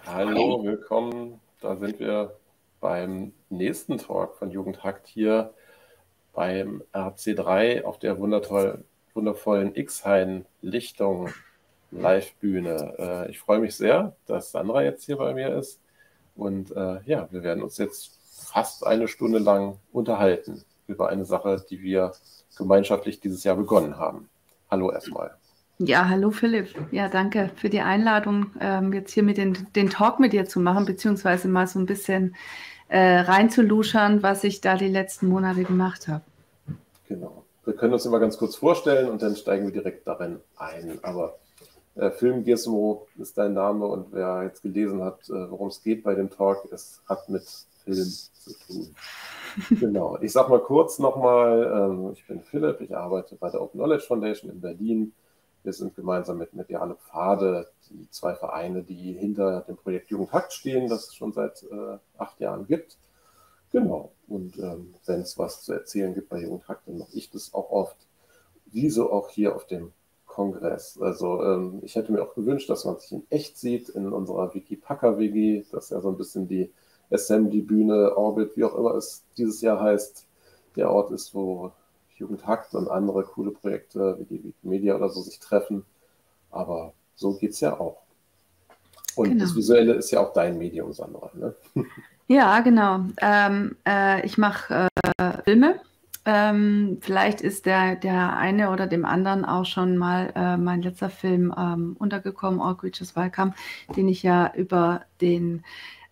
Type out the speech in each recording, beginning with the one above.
Hallo, willkommen. Da sind wir beim nächsten Talk von Jugendhakt hier beim RC3 auf der wundervollen X-Hain-Lichtung Live-Bühne. Ich freue mich sehr, dass Sandra jetzt hier bei mir ist. Und ja, wir werden uns jetzt fast eine Stunde lang unterhalten über eine Sache, die wir gemeinschaftlich dieses Jahr begonnen haben. Hallo erstmal. Ja, hallo Philipp. Ja, danke für die Einladung, jetzt hier mit den Talk mit dir zu machen, beziehungsweise mal so ein bisschen reinzuluschern, was ich da die letzten Monate gemacht habe. Genau. Wir können uns immer ganz kurz vorstellen und dann steigen wir direkt darin ein. Aber Film Gizmo ist dein Name und wer jetzt gelesen hat, worum es geht bei dem Talk, es hat mit Film zu tun. Genau. Ich sage mal kurz nochmal, ich bin Philipp, ich arbeite bei der Open Knowledge Foundation in Berlin. Wir sind gemeinsam mit Mediale Pfade die zwei Vereine, die hinter dem Projekt Jugendhakt stehen, das es schon seit 8 Jahren gibt. Genau. Und wenn es was zu erzählen gibt bei Jugendhakt, dann mache ich das auch oft. Wieso auch hier auf dem Kongress. Also ich hätte mir auch gewünscht, dass man sich in echt sieht in unserer Wiki-Packer-WG. Das ist ja so ein bisschen die Assembly-Bühne, Orbit, wie auch immer es dieses Jahr heißt. Der Ort ist, wo Jugendhakt und andere coole Projekte wie die Wikimedia oder so sich treffen. Aber so geht es ja auch. Und Genau. das Visuelle ist ja auch dein Medium, Sandra, ne? Ja, genau. Ich mache Filme. Vielleicht ist der eine oder dem anderen auch schon mal mein letzter Film untergekommen, All Creatures Welcome, den ich ja über den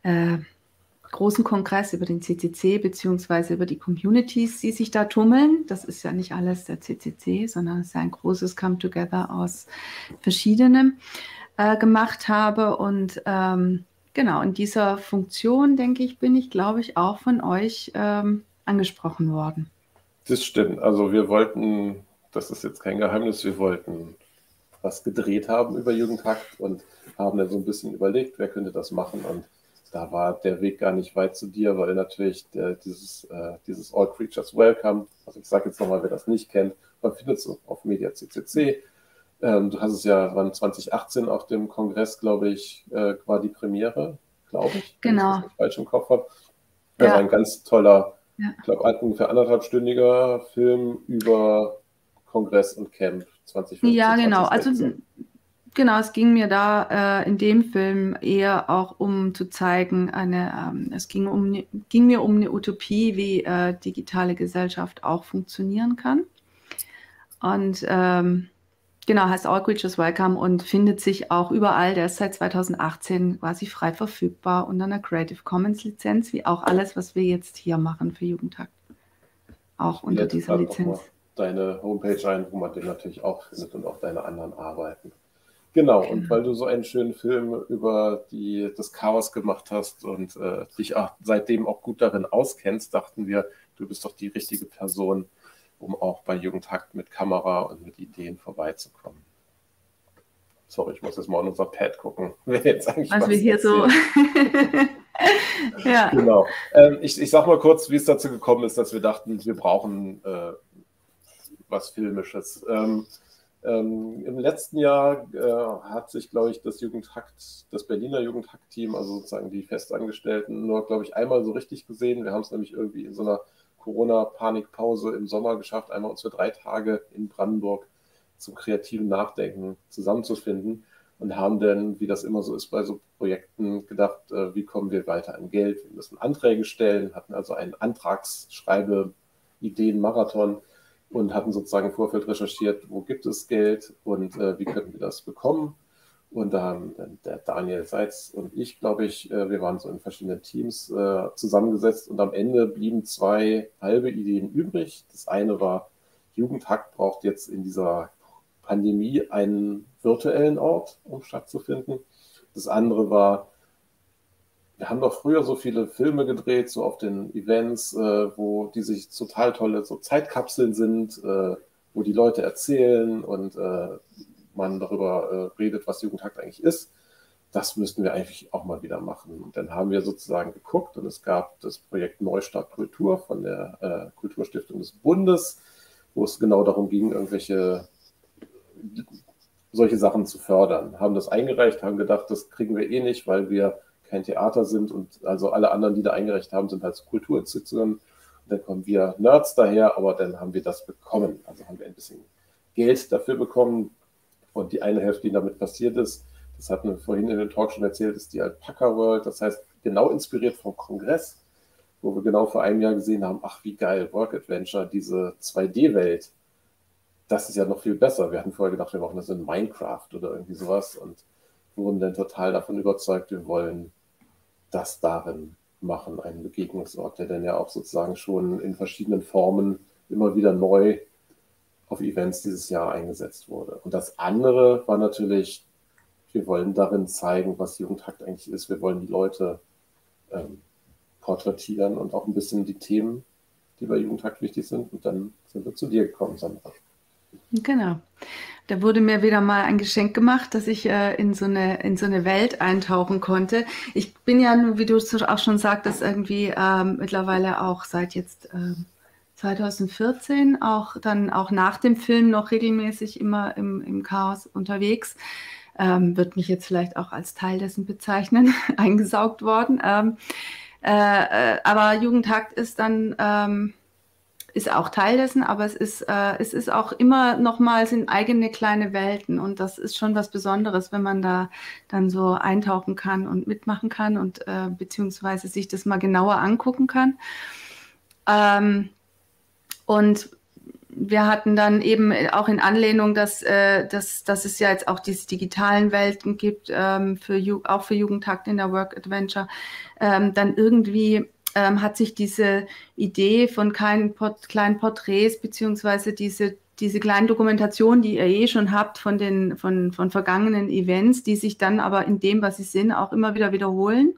großen Kongress, über den CCC, beziehungsweise über die Communities, die sich da tummeln. Das ist ja nicht alles der CCC, sondern es ist ja ein großes Come-Together aus verschiedenem gemacht habe. Und genau, in dieser Funktion, denke ich, bin ich, glaube ich, auch von euch angesprochen worden. Das stimmt. Also wir wollten, das ist jetzt kein Geheimnis, wir wollten was gedreht haben über Jugendhakt und haben dann so ein bisschen überlegt, wer könnte das machen. Und da war der Weg gar nicht weit zu dir, weil natürlich dieses All Creatures Welcome, also ich sage jetzt nochmal, wer das nicht kennt, man findet es auf Media CCC. Du hast es ja, wann 2018 auf dem Kongress, glaube ich, war die Premiere, glaube ich, wenn ich das Genau. nicht falsch im Kopf habe. Das Ja. war ein ganz toller, Ja. ich glaube, ungefähr 1,5-stündiger Film über Kongress und Camp 2015, Ja, genau. 2016. Genau, es ging mir da in dem Film eher auch um zu zeigen, es ging mir um eine Utopie, wie digitale Gesellschaft auch funktionieren kann. Und genau, heißt All Creatures Welcome und findet sich auch überall. Der ist seit 2018 quasi frei verfügbar unter einer Creative Commons Lizenz, wie auch alles, was wir jetzt hier machen für Jugendhakt. Auch unter dieser Lizenz. Deine Homepage ein, wo man den natürlich auch findet und auch deine anderen Arbeiten. Genau, und weil du so einen schönen Film über das Chaos gemacht hast und dich seitdem auch gut darin auskennst, dachten wir, du bist doch die richtige Person, um auch bei Jugendhakt mit Kamera und mit Ideen vorbeizukommen. Sorry, ich muss jetzt mal in unser Pad gucken, wer jetzt eigentlich was wir hier erzählt. So. Ja. Genau. Ich sag mal kurz, wie es dazu gekommen ist, dass wir dachten, wir brauchen was Filmisches. Im letzten Jahr hat sich, glaube ich, das Berliner Jugendhakt-Team, also sozusagen die Festangestellten, nur, glaube ich, einmal so richtig gesehen. Wir haben es nämlich irgendwie in so einer Corona-Panikpause im Sommer geschafft, einmal uns für 3 Tage in Brandenburg zum kreativen Nachdenken zusammenzufinden und haben dann, wie das immer so ist bei so Projekten, gedacht, wie kommen wir weiter an Geld? Wir müssen Anträge stellen, hatten also einen Antragsschreibe-Ideen-Marathon und hatten sozusagen im Vorfeld recherchiert, wo gibt es Geld und wie könnten wir das bekommen. Und da haben der Daniel Seitz und ich, glaube ich, wir waren so in verschiedenen Teams zusammengesetzt und am Ende blieben 2 halbe Ideen übrig. Das eine war, Jugendhakt braucht jetzt in dieser Pandemie einen virtuellen Ort, um stattzufinden. Das andere war, wir haben doch früher so viele Filme gedreht, so auf den Events, wo die sich total tolle so Zeitkapseln sind, wo die Leute erzählen und man darüber redet, was Jugendhakt eigentlich ist. Das müssten wir eigentlich auch mal wieder machen. Und dann haben wir sozusagen geguckt und es gab das Projekt Neustart Kultur von der Kulturstiftung des Bundes, wo es genau darum ging, irgendwelche solche Sachen zu fördern. Haben das eingereicht, haben gedacht, das kriegen wir eh nicht, weil wir kein Theater sind und also alle anderen, die da eingereicht haben, sind halt so Kulturinstitutionen. Und dann kommen wir Nerds daher, aber dann haben wir das bekommen. Also haben wir ein bisschen Geld dafür bekommen. Und die eine Hälfte, die damit passiert ist, das hatten wir vorhin in dem Talk schon erzählt, ist die Alpaca World. Das heißt, genau inspiriert vom Kongress, wo wir genau vor einem Jahr gesehen haben, ach wie geil, Work Adventure, diese 2D-Welt, das ist ja noch viel besser. Wir hatten vorher gedacht, wir machen das in Minecraft oder irgendwie sowas und wurden dann total davon überzeugt, wir wollen das darin machen, einen Begegnungsort, der dann ja auch sozusagen schon in verschiedenen Formen immer wieder neu auf Events dieses Jahr eingesetzt wurde. Und das andere war natürlich, wir wollen darin zeigen, was Jugendhakt eigentlich ist. Wir wollen die Leute porträtieren und auch ein bisschen die Themen, die bei Jugendhakt wichtig sind. Und dann sind wir zu dir gekommen, Sandra. Genau. Da wurde mir wieder mal ein Geschenk gemacht, dass ich in so eine Welt eintauchen konnte. Ich bin ja, wie du auch schon sagtest, irgendwie mittlerweile auch seit jetzt 2014 auch nach dem Film noch regelmäßig immer im Chaos unterwegs. Wird mich jetzt vielleicht auch als Teil dessen bezeichnen, eingesaugt worden. Aber Jugendhakt ist dann ist auch Teil dessen, aber es ist auch immer nochmal in eigene kleine Welten und das ist schon was Besonderes, wenn man da dann so eintauchen kann und mitmachen kann und beziehungsweise sich das mal genauer angucken kann. Und wir hatten dann eben auch in Anlehnung, dass es ja jetzt auch diese digitalen Welten gibt, auch für Jugendhakt in der Work Adventure, dann irgendwie hat sich diese Idee von kleinen Porträts beziehungsweise diese kleinen Dokumentationen, die ihr eh schon habt von vergangenen Events, die sich dann aber in dem, was sie sind, auch immer wieder wiederholen.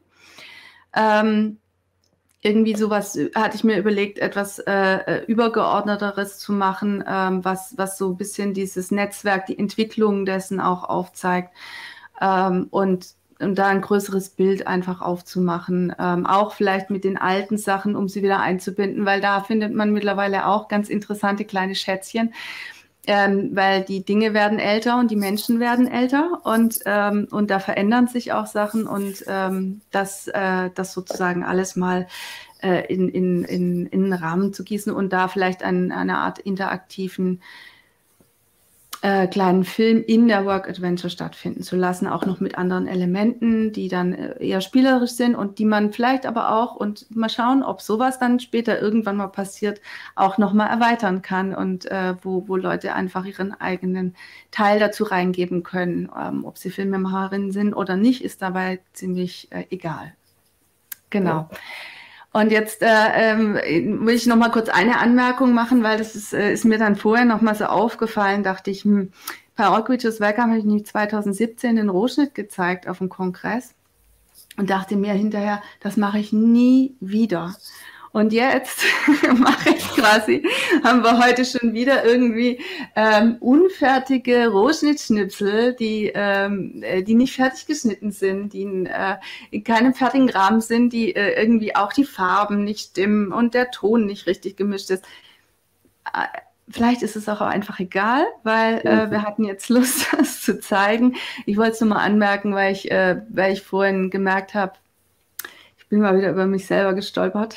Irgendwie sowas hatte ich mir überlegt, etwas Übergeordneteres zu machen, was so ein bisschen dieses Netzwerk, die Entwicklung dessen auch aufzeigt und da ein größeres Bild einfach aufzumachen, auch vielleicht mit den alten Sachen, um sie wieder einzubinden, weil da findet man mittlerweile auch ganz interessante kleine Schätzchen, weil die Dinge werden älter und die Menschen werden älter und da verändern sich auch Sachen und das sozusagen alles mal in einen Rahmen zu gießen und da vielleicht eine Art interaktiven kleinen Film in der Work Adventure stattfinden zu lassen, auch noch mit anderen Elementen, die dann eher spielerisch sind und die man vielleicht aber auch, und mal schauen, ob sowas dann später irgendwann mal passiert, auch nochmal erweitern kann und wo Leute einfach ihren eigenen Teil dazu reingeben können. Ob sie Filmemacherinnen sind oder nicht, ist dabei ziemlich egal. Genau. Ja. Und jetzt will ich noch mal kurz eine Anmerkung machen, weil das ist mir dann vorher noch mal so aufgefallen, dachte ich, bei Orkwiches Welcome habe ich nämlich 2017 den Rohschnitt gezeigt auf dem Kongress und dachte mir hinterher, das mache ich nie wieder. Und jetzt haben wir heute schon wieder irgendwie unfertige Rohschnittschnipsel, die nicht fertig geschnitten sind, die in keinem fertigen Rahmen sind, die irgendwie auch die Farben nicht stimmen und der Ton nicht richtig gemischt ist. Vielleicht ist es auch einfach egal, weil wir hatten jetzt Lust, das zu zeigen. Ich wollte es nur mal anmerken, weil ich vorhin gemerkt habe, ich bin mal wieder über mich selber gestolpert.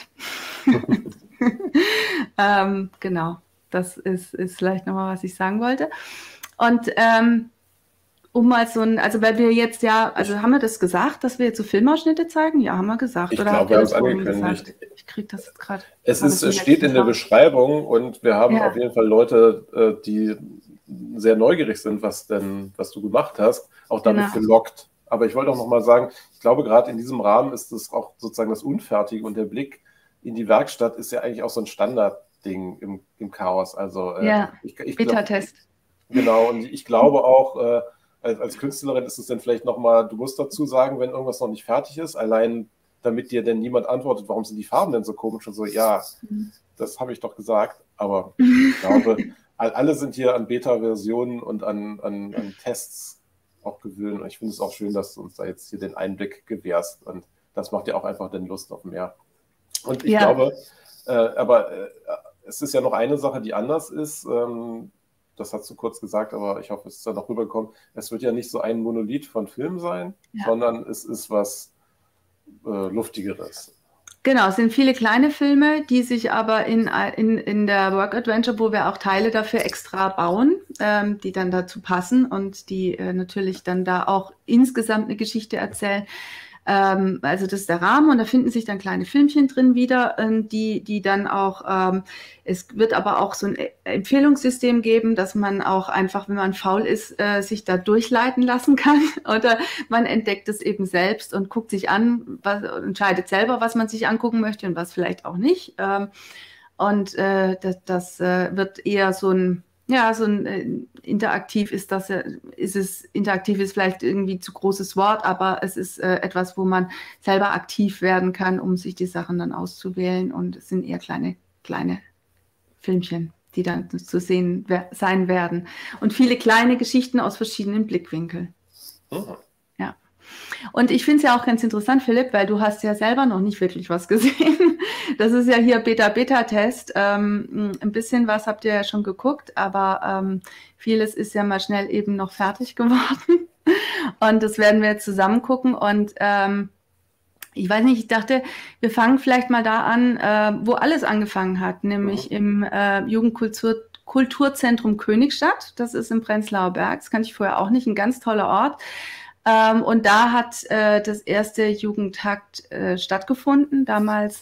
Genau, das ist vielleicht nochmal, was ich sagen wollte. Und um mal also weil wir jetzt haben wir das gesagt, dass wir jetzt so Filmausschnitte zeigen? Ja, haben wir gesagt. Ich glaube, wir haben es angekündigt. Ich kriege das jetzt gerade. Es steht in der Beschreibung und wir haben auf jeden Fall Leute, die sehr neugierig sind, was du gemacht hast, auch damit gelockt. Aber ich wollte auch noch mal sagen, ich glaube, gerade in diesem Rahmen ist es auch sozusagen das Unfertige und der Blick in die Werkstatt ist ja eigentlich auch so ein Standardding im Chaos. Also Beta-Test. Genau, und ich glaube auch, als Künstlerin ist es dann vielleicht noch mal, du musst dazu sagen, wenn irgendwas noch nicht fertig ist, allein damit dir denn niemand antwortet, warum sind die Farben denn so komisch und so, ja, das habe ich doch gesagt. Aber ich glaube, alle sind hier an Beta-Versionen und an Tests auch gewöhnen. Und ich finde es auch schön, dass du uns da jetzt hier den Einblick gewährst. Und das macht ja auch einfach dann Lust auf mehr. Und ich glaube, aber es ist ja noch eine Sache, die anders ist. das hast du kurz gesagt, aber ich hoffe, es ist dann noch rübergekommen. Es wird ja nicht so ein Monolith von Film sein, sondern es ist was Luftigeres. Genau, es sind viele kleine Filme, die sich aber in der Work Adventure, wo wir auch Teile dafür extra bauen, die dann dazu passen und die natürlich dann da auch insgesamt eine Geschichte erzählen. Also das ist der Rahmen und da finden sich dann kleine Filmchen drin wieder, die dann auch, es wird aber auch so ein Empfehlungssystem geben, dass man auch einfach, wenn man faul ist, sich da durchleiten lassen kann oder man entdeckt es eben selbst und guckt sich an, entscheidet selber, was man sich angucken möchte und was vielleicht auch nicht. Und das wird eher so ein interaktiv interaktiv ist vielleicht irgendwie zu großes Wort, aber es ist etwas, wo man selber aktiv werden kann, um sich die Sachen dann auszuwählen und es sind eher kleine Filmchen, die dann zu sehen sein werden und viele kleine Geschichten aus verschiedenen Blickwinkeln. Mhm. Ja. Und ich finde es ja auch ganz interessant, Philipp, weil du hast ja selber noch nicht wirklich was gesehen. Das ist ja hier Beta-Test. Ein bisschen was habt ihr ja schon geguckt, aber vieles ist ja mal schnell eben noch fertig geworden. Und das werden wir jetzt zusammen gucken. Und ich weiß nicht, ich dachte, wir fangen vielleicht mal da an, wo alles angefangen hat, nämlich im Jugendkulturzentrum Königstadt. Das ist im Prenzlauer Berg. Das kannte ich vorher auch nicht. Ein ganz toller Ort. Und da hat das erste Jugendtakt stattgefunden, damals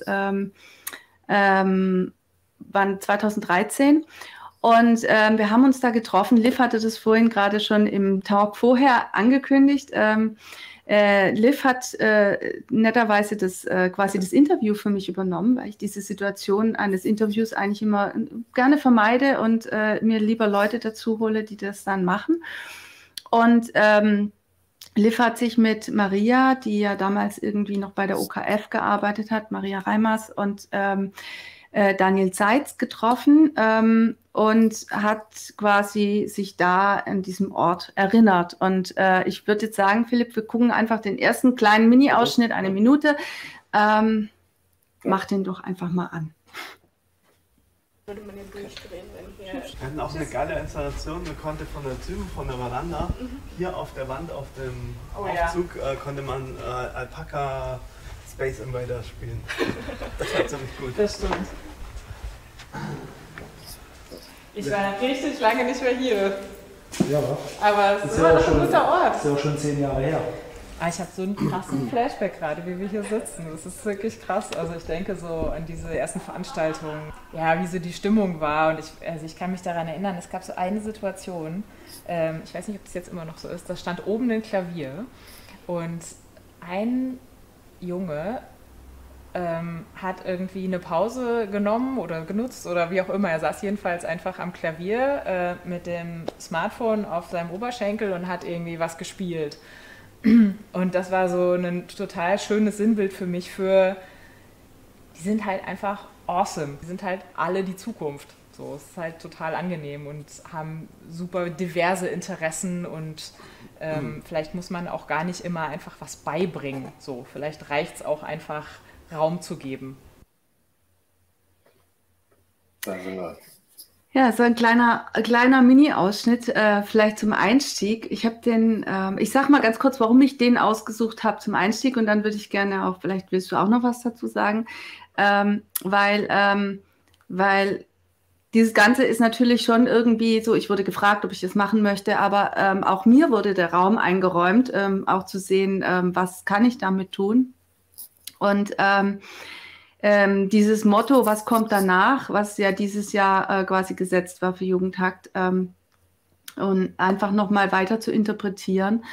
wann 2013. Und wir haben uns da getroffen. Liv hatte das vorhin gerade schon im Talk vorher angekündigt. Liv hat netterweise quasi das Interview für mich übernommen, weil ich diese Situation eines Interviews eigentlich immer gerne vermeide und mir lieber Leute dazu hole, die das dann machen. Und Liv hat sich mit Maria, die ja damals irgendwie noch bei der OKF gearbeitet hat, Maria Reimers und Daniel Seitz getroffen und hat quasi sich da an diesem Ort erinnert. Und ich würde jetzt sagen, Philipp, wir gucken einfach den ersten kleinen Mini-Ausschnitt, 1 Minute. Mach den doch einfach mal an. Würde man hier durchdrehen, wenn hier... Wir hatten auch eine geile Installation, man konnte von der Typen, von der Veranda, hier auf der Wand, auf dem Aufzug, konnte man Alpaca Space Invaders spielen. Das war ziemlich gut. Das stimmt. Ich war richtig lange nicht mehr hier. Ja, aber es ist immer noch ein guter Ort. Das ist ja auch schon 10 Jahre her. Ich habe so einen krassen Flashback gerade, wie wir hier sitzen. Das ist wirklich krass. Also ich denke so an diese ersten Veranstaltungen, ja, wie so die Stimmung war. Und ich kann mich daran erinnern, es gab so eine Situation, ich weiß nicht, ob das jetzt immer noch so ist, da stand oben ein Klavier und ein Junge hat irgendwie eine Pause genommen oder genutzt oder wie auch immer. Er saß jedenfalls einfach am Klavier mit dem Smartphone auf seinem Oberschenkel und hat irgendwie was gespielt. Und das war so ein total schönes Sinnbild für mich die sind halt einfach awesome. Die sind halt alle die Zukunft. So, es ist halt total angenehm und haben super diverse Interessen und vielleicht muss man auch gar nicht immer einfach was beibringen. So, vielleicht reicht es auch einfach, Raum zu geben. Ja, so ein kleiner Mini-Ausschnitt, vielleicht zum Einstieg. Ich habe ich sag mal ganz kurz, warum ich den ausgesucht habe zum Einstieg und dann würde ich gerne auch, vielleicht willst du auch noch was dazu sagen, weil dieses Ganze ist natürlich schon irgendwie so, ich wurde gefragt, ob ich das machen möchte, aber auch mir wurde der Raum eingeräumt, auch zu sehen, was kann ich damit tun. Und dieses Motto, was kommt danach, was ja dieses Jahr quasi gesetzt war für Jugendtakt, und einfach nochmal weiter zu interpretieren,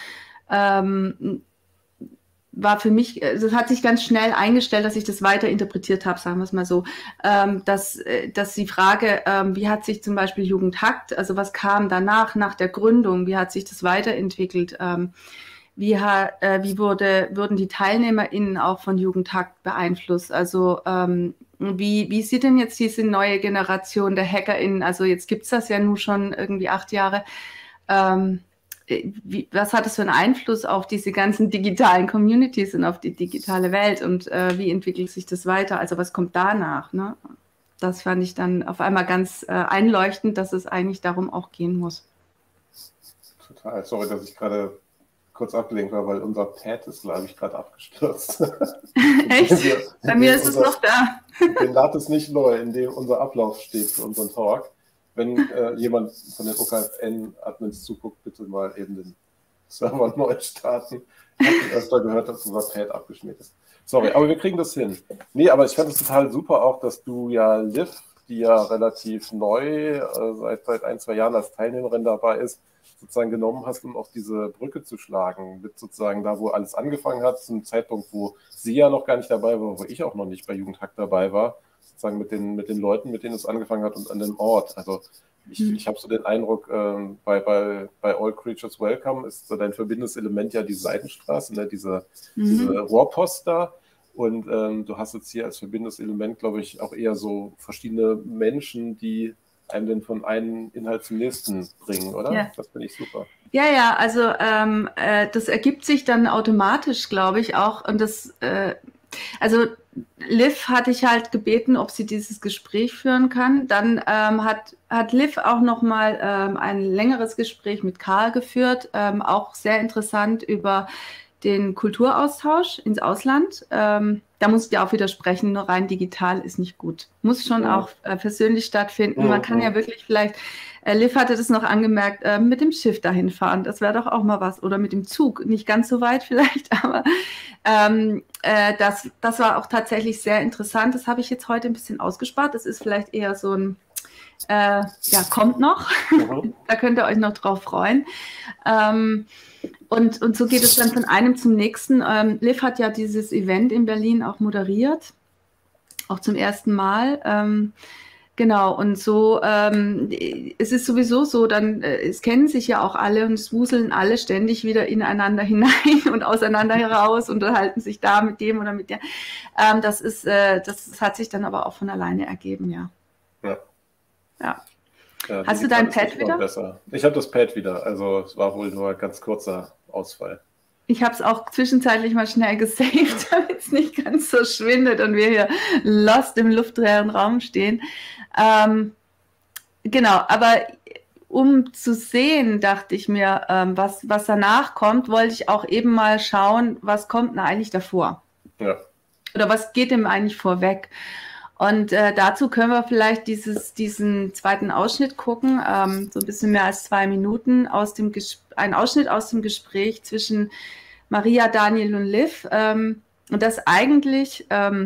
war für mich, es hat sich ganz schnell eingestellt, dass ich das weiter interpretiert habe, sagen wir es mal so, dass die Frage, wie hat sich zum Beispiel Jugendtakt, also was kam danach, nach der Gründung, wie hat sich das weiterentwickelt, wie wurden die TeilnehmerInnen auch von Jugendtakt beeinflusst? Also wie sieht denn jetzt diese neue Generation der HackerInnen, also jetzt gibt es das ja nun schon irgendwie 8 Jahre, was hat es für einen Einfluss auf diese ganzen digitalen Communities und auf die digitale Welt und wie entwickelt sich das weiter? Also was kommt danach? Ne? das fand ich dann auf einmal ganz einleuchtend, dass es eigentlich darum auch gehen muss. Total. Sorry, dass ich gerade kurz abgelenkt war, weil unser Pad ist, glaube ich, gerade abgestürzt. Echt? Bei mir ist es noch da. Den Lad ist nicht neu, in dem unser Ablauf steht für unseren Talk. Wenn jemand von den OKFN-Admins zuguckt, bitte mal eben den Server neu starten. Ich habe öfter gehört, dass unser Pad abgeschmiert ist. Sorry, aber wir kriegen das hin. Nee, aber ich fand es total super auch, dass du ja Liv, die ja relativ neu seit 1-2 Jahren als Teilnehmerin dabei ist, sozusagen genommen hast, um auf diese Brücke zu schlagen, mit sozusagen da, wo alles angefangen hat, zum Zeitpunkt, wo sie ja noch gar nicht dabei war, wo ich auch noch nicht bei Jugendhack dabei war, sozusagen mit den Leuten, mit denen es angefangen hat und an dem Ort. Also ich habe so den Eindruck, bei All Creatures Welcome ist so dein verbindendes Element ja die Seitenstraße, ne? diese Rohrpost da. Und du hast jetzt hier als verbindendes Element, glaube ich, auch eher so verschiedene Menschen, die einem denn von einem Inhalt zum nächsten bringen, oder? Ja. Das finde ich super. Ja, also das ergibt sich dann automatisch, glaube ich, auch. Und das, also Liv hatte ich halt gebeten, ob sie dieses Gespräch führen kann. Dann hat Liv auch nochmal ein längeres Gespräch mit Karl geführt, auch sehr interessant über den Kulturaustausch ins Ausland. Da muss ich dir auch widersprechen, nur rein digital ist nicht gut. Muss schon auch persönlich stattfinden. Man kann ja wirklich vielleicht, Liv hatte das noch angemerkt, mit dem Schiff dahin fahren. Das wäre doch auch mal was. Oder mit dem Zug. Nicht ganz so weit vielleicht, aber das war auch tatsächlich sehr interessant. Das habe ich jetzt heute ein bisschen ausgespart. Das ist vielleicht eher so ein kommt noch. Da könnt ihr euch noch drauf freuen. Und so geht es dann von einem zum nächsten. Liv hat ja dieses Event in Berlin auch moderiert, auch zum ersten Mal. Genau, und so, es ist sowieso so, dann, es kennen sich ja auch alle und es wuseln alle ständig wieder ineinander hinein und auseinander heraus und unterhalten sich da mit dem oder mit der. Das hat sich dann aber auch von alleine ergeben, ja. Ja. Hast du dein Pad wieder? Besser. Ich habe das Pad wieder, also es war wohl nur ein ganz kurzer Ausfall. Ich habe es auch zwischenzeitlich mal schnell gesaved, damit es nicht ganz so schwindet und wir hier lost im luftleeren Raum stehen. Genau, aber um zu sehen, dachte ich mir, was danach kommt, wollte ich auch eben mal schauen, was kommt denn eigentlich davor? Ja. Oder was geht dem eigentlich vorweg? Und dazu können wir vielleicht diesen zweiten Ausschnitt gucken, so ein bisschen mehr als 2 Minuten, ein Ausschnitt aus dem Gespräch zwischen Maria, Daniel und Liv, und das eigentlich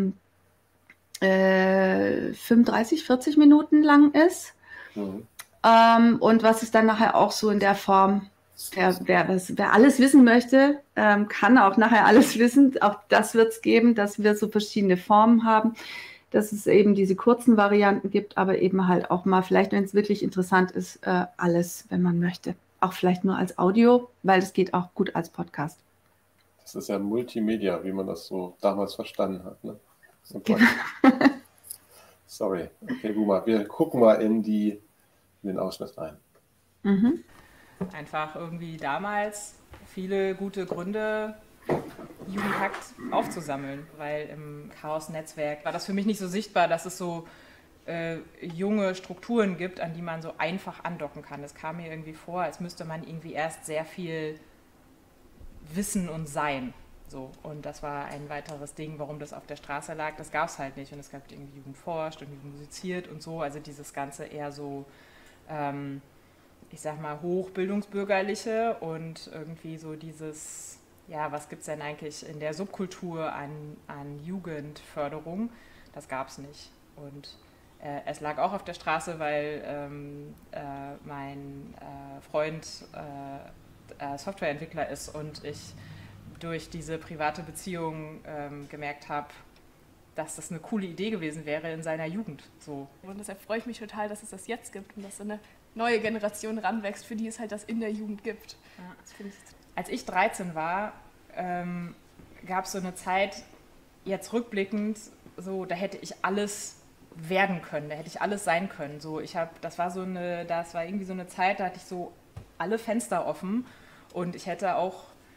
35, 40 Minuten lang ist. Und was es dann nachher auch so in der Form, wer alles wissen möchte, kann auch nachher alles wissen. Auch das wird es geben, dass wir so verschiedene Formen haben, dass es eben diese kurzen Varianten gibt, aber eben halt auch mal, vielleicht, wenn es wirklich interessant ist, alles, wenn man möchte. Auch vielleicht nur als Audio, weil es geht auch gut als Podcast. Das ist ja Multimedia, wie man das so damals verstanden hat. Ne? Genau. Sorry. Okay, Guma, wir gucken mal in den Ausschnitt rein. Einfach irgendwie damals viele gute Gründe, Jugendhakt aufzusammeln, weil im Chaos-Netzwerk war das für mich nicht so sichtbar, dass es so junge Strukturen gibt, an die man so einfach andocken kann. Es kam mir irgendwie vor, als müsste man irgendwie erst sehr viel wissen und sein. So. Und das war ein weiteres Ding, warum das auf der Straße lag. Das gab es halt nicht. Und es gab irgendwie Jugend forscht und Jugend musiziert und so. Also dieses Ganze eher so, ich sag mal, hochbildungsbürgerliche und irgendwie so dieses, ja, was gibt es denn eigentlich in der Subkultur an Jugendförderung? Das gab es nicht. Und es lag auch auf der Straße, weil mein Freund Softwareentwickler ist und ich durch diese private Beziehung gemerkt habe, dass das eine coole Idee gewesen wäre in seiner Jugend. So. Und deshalb freue ich mich total, dass es das jetzt gibt und dass so eine neue Generation ranwächst, für die es halt das in der Jugend gibt. Ja. Als ich 13 war, gab es so eine Zeit, jetzt rückblickend, so, da hätte ich alles werden können, da hätte ich alles sein können. So, das war irgendwie so eine Zeit, da hatte ich so alle Fenster offen und ich hätte auch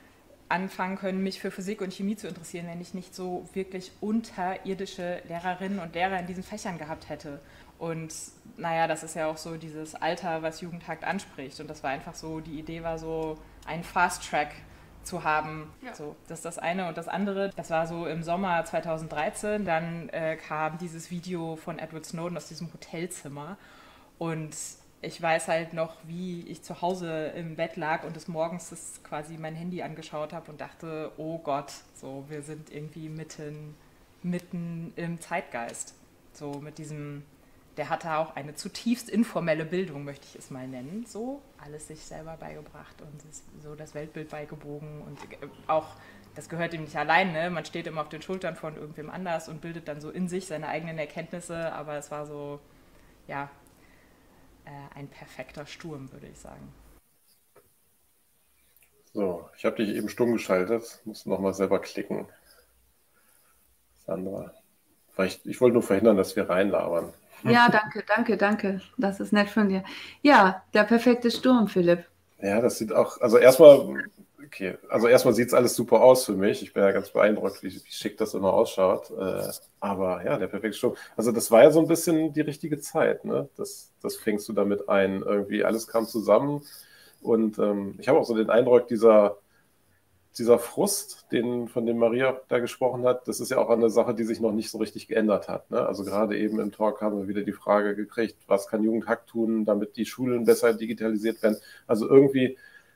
anfangen können, mich für Physik und Chemie zu interessieren, wenn ich nicht so wirklich unterirdische Lehrerinnen und Lehrer in diesen Fächern gehabt hätte. Und naja, das ist ja auch so dieses Alter, was Jugendhakt anspricht. Und das war einfach so, die Idee war so, einen Fast-Track zu haben. Ja. So, das ist das eine. Und das andere, das war so im Sommer 2013, dann kam dieses Video von Edward Snowden aus diesem Hotelzimmer. Und ich weiß halt noch, wie ich zu Hause im Bett lag und des Morgens das quasi mein Handy angeschaut habe und dachte, oh Gott, so, wir sind irgendwie mitten im Zeitgeist. So mit diesem, der hatte auch eine zutiefst informelle Bildung, möchte ich es mal nennen. So, alles sich selber beigebracht und ist so das Weltbild beigebogen und auch, das gehört ihm nicht allein, ne? Man steht immer auf den Schultern von irgendwem anders und bildet dann so in sich seine eigenen Erkenntnisse, aber es war so, ja, ein perfekter Sturm, würde ich sagen. So, ich habe dich eben stumm geschaltet. Muss nochmal selber klicken. Sandra. Ich wollte nur verhindern, dass wir reinlabern. Ja, danke. Das ist nett von dir. Ja, der perfekte Sturm, Philipp. Ja, das sieht auch, also erstmal sieht es alles super aus für mich. Ich bin ja ganz beeindruckt, wie schick das immer ausschaut. Aber ja, der perfekte Sturm. Also das war ja so ein bisschen die richtige Zeit, ne? Das fängst du damit ein. Irgendwie alles kam zusammen. Und ich habe auch so den Eindruck, dieser Frust, von dem Maria da gesprochen hat, das ist ja auch eine Sache, die sich noch nicht so richtig geändert hat, ne? Also gerade eben im Talk haben wir wieder die Frage gekriegt, was kann Jugendhakt tun, damit die Schulen besser digitalisiert werden. Also irgendwie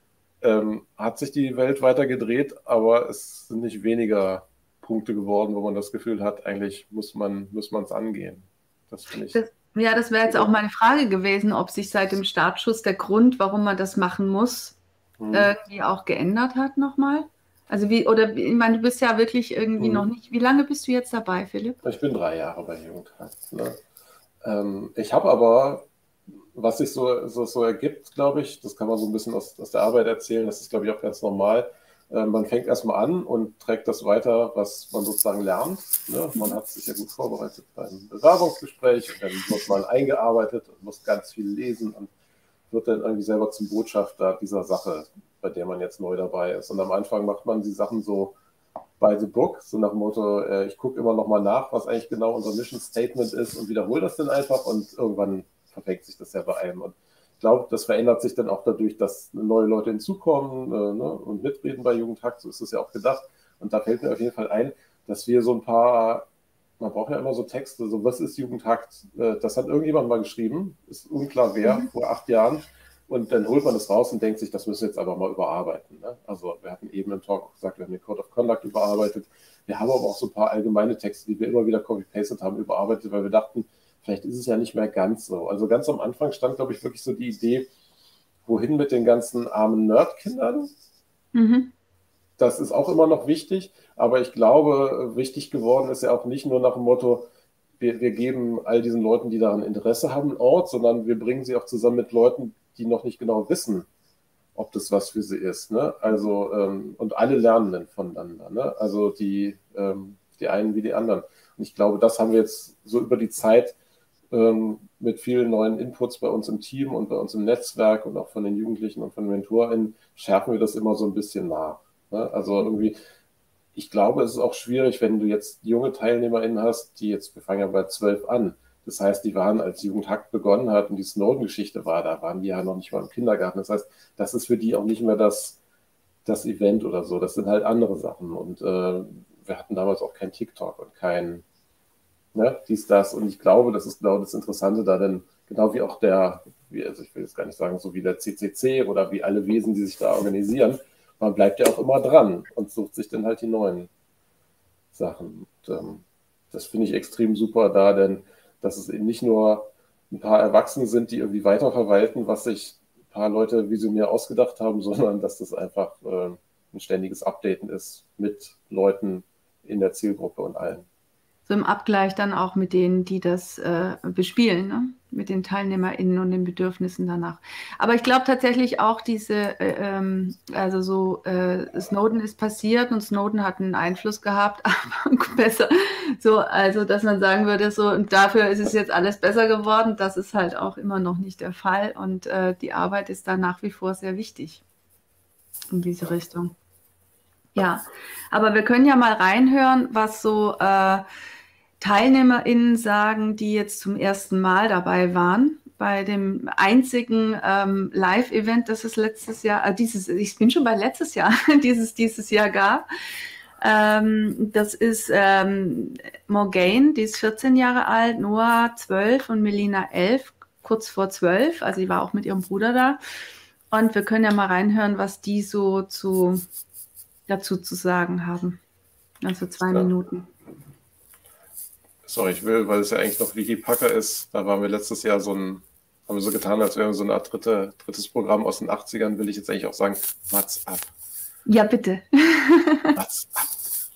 hat sich die Welt weiter gedreht, aber es sind nicht weniger Punkte geworden, wo man das Gefühl hat, eigentlich muss man es angehen. Das finde ich. Das wäre jetzt auch meine Frage gewesen, ob sich seit dem Startschuss der Grund, warum man das machen muss, irgendwie auch geändert hat nochmal. Also ich meine, du bist ja wirklich irgendwie noch nicht. Wie lange bist du jetzt dabei, Philipp? Ich bin 3 Jahre bei Jugendhakt. Ne? Ich habe aber, was sich so ergibt, glaube ich, das kann man so ein bisschen aus der Arbeit erzählen, das ist, glaube ich, auch ganz normal. Man fängt erstmal an und trägt das weiter, was man sozusagen lernt. Ne? Man hat sich ja gut vorbereitet beim Bewerbungsgespräch und dann wird man eingearbeitet und muss ganz viel lesen und wird dann irgendwie selber zum Botschafter dieser Sache, bei der man jetzt neu dabei ist. Und am Anfang macht man die Sachen so by the book, so nach dem Motto, ich gucke immer noch mal nach, was eigentlich genau unser Mission Statement ist und wiederhole das dann einfach und irgendwann verfängt sich das ja bei einem. Und ich glaube, das verändert sich dann auch dadurch, dass neue Leute hinzukommen und mitreden bei Jugendhakt, so ist es ja auch gedacht. Und da fällt mir auf jeden Fall ein, dass wir so ein paar, man braucht ja immer so Texte, so was ist Jugendhakt? Das hat irgendjemand mal geschrieben, ist unklar wer, vor 8 Jahren. Und dann holt man das raus und denkt sich, das müssen wir jetzt einfach mal überarbeiten. Ne? Also wir hatten eben im Talk auch gesagt, wir haben den Code of Conduct überarbeitet. Wir haben aber auch so ein paar allgemeine Texte, die wir immer wieder copy-pasted haben, überarbeitet, weil wir dachten, vielleicht ist es ja nicht mehr ganz so. Also ganz am Anfang stand, glaube ich, wirklich so die Idee, wohin mit den ganzen armen Nerdkindern? Das ist auch immer noch wichtig, aber ich glaube, wichtig geworden ist ja auch nicht nur nach dem Motto, wir geben all diesen Leuten, die daran Interesse haben, einen Ort, sondern wir bringen sie auch zusammen mit Leuten, die noch nicht genau wissen, ob das was für sie ist. Ne? Also, und alle lernen dann voneinander. Ne? Also die einen wie die anderen. Und ich glaube, das haben wir jetzt so über die Zeit mit vielen neuen Inputs bei uns im Team und bei uns im Netzwerk und auch von den Jugendlichen und von den MentorInnen schärfen wir das immer so ein bisschen nach. Ne? Also irgendwie, ich glaube, es ist auch schwierig, wenn du jetzt junge TeilnehmerInnen hast, wir fangen ja bei 12 an. Das heißt, die waren, als Jugendhakt begonnen hat und die Snowden-Geschichte war, da waren die ja noch nicht mal im Kindergarten. Das heißt, das ist für die auch nicht mehr das Event oder so. Das sind halt andere Sachen. Und wir hatten damals auch kein TikTok und kein dies, das. Und ich glaube, das ist genau das Interessante da, denn genau wie auch also ich will jetzt gar nicht sagen, so wie der CCC oder wie alle Wesen, die sich da organisieren, man bleibt ja auch immer dran und sucht sich dann halt die neuen Sachen. Und das finde ich extrem super da, denn dass es eben nicht nur ein paar Erwachsene sind, die irgendwie weiterverwalten, was sich ein paar Leute visionär ausgedacht haben, sondern dass das einfach ein ständiges Updaten ist mit Leuten in der Zielgruppe und allen. So im Abgleich dann auch mit denen, die das bespielen, ne? Mit den TeilnehmerInnen und den Bedürfnissen danach. Aber ich glaube tatsächlich auch Snowden ist passiert und Snowden hat einen Einfluss gehabt, aber besser, so, also dass man sagen würde, so, und dafür ist es jetzt alles besser geworden, das ist halt auch immer noch nicht der Fall und die Arbeit ist da nach wie vor sehr wichtig in diese Richtung. Ja, aber wir können ja mal reinhören, was so TeilnehmerInnen sagen, die jetzt zum ersten Mal dabei waren. Bei dem einzigen Live-Event, das es letztes Jahr, ich bin schon bei letztes Jahr, dieses Jahr gab. Das ist Morgane, die ist 14 Jahre alt, Noah 12 und Melina 11, kurz vor 12. Also sie war auch mit ihrem Bruder da. Und wir können ja mal reinhören, was die so dazu zu sagen haben. Also 2 Minuten. Sorry, weil es ja eigentlich noch Wiki Packer ist, da waren wir letztes Jahr haben wir so getan, als wären wir so eine Art drittes Programm aus den 80ern, will ich jetzt eigentlich auch sagen, What's up? Ja, bitte. What's up?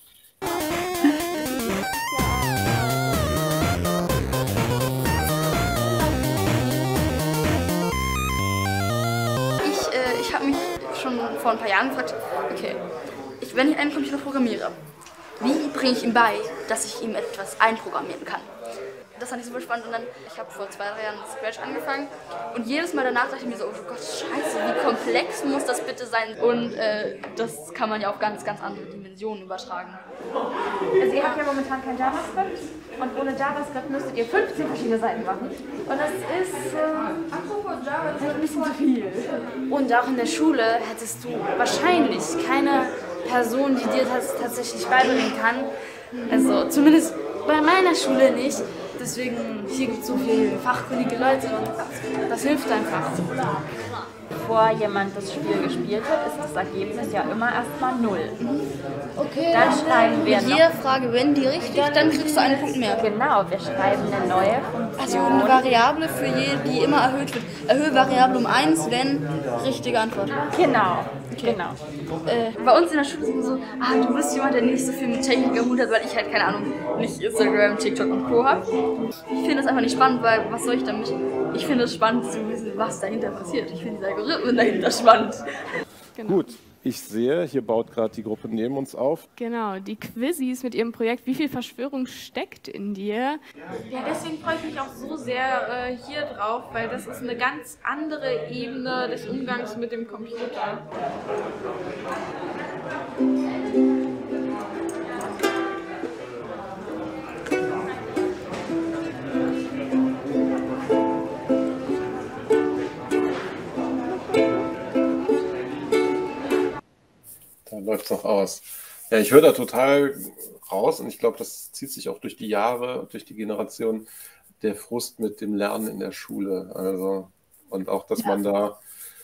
Ich habe mich schon vor ein paar Jahren gefragt, okay, wenn ich einen Computer programmiere, wie bringe ich ihm bei, dass ich ihm etwas einprogrammieren kann? Das fand ich super spannend und dann, ich habe vor 2, 3 Jahren Scratch angefangen und jedes Mal danach dachte ich mir so, oh Gott, scheiße, wie komplex muss das bitte sein? Und das kann man ja auf ganz, ganz andere Dimensionen übertragen. Also ihr habt ja momentan kein JavaScript und ohne JavaScript müsstet ihr 15 verschiedene Seiten machen. Und das ist ein bisschen zu viel. Und auch in der Schule hättest du wahrscheinlich keine Person, die dir das tatsächlich beibringen kann. Also zumindest bei meiner Schule nicht. Deswegen, hier gibt es so viele fachkundige Leute und das hilft einfach. Bevor jemand das Spiel gespielt hat, ist das Ergebnis ja immer erstmal 0. Okay, dann schreiben wir mit jeder Frage, wenn die richtig, dann kriegst du einen Punkt mehr. Genau, wir schreiben eine neue Funktion. Also eine Variable für die immer erhöht wird. Erhöhe Variable um 1, wenn richtige Antwort. Genau. Okay. Genau. Bei uns in der Schule sind wir so, du bist jemand, der nicht so viel mit Technik am Hut hat, weil ich halt, keine Ahnung, nicht Instagram, TikTok und Co. habe. Ich finde das einfach nicht spannend, weil was soll ich damit? Ich finde es spannend zu wissen, was dahinter passiert. Ich finde die Algorithmen dahinter spannend. Genau. Gut, ich sehe, hier baut gerade die Gruppe neben uns auf. Genau, die Quizzis mit ihrem Projekt Wie viel Verschwörung steckt in dir? Ja, deswegen freue ich mich auch so sehr hier drauf, weil das ist eine ganz andere Ebene des Umgangs mit dem Computer. Da läuft es noch aus. Ja, ich höre da total raus und ich glaube, das zieht sich auch durch die Jahre, durch die Generation, der Frust mit dem Lernen in der Schule. Also, und auch, dass man da,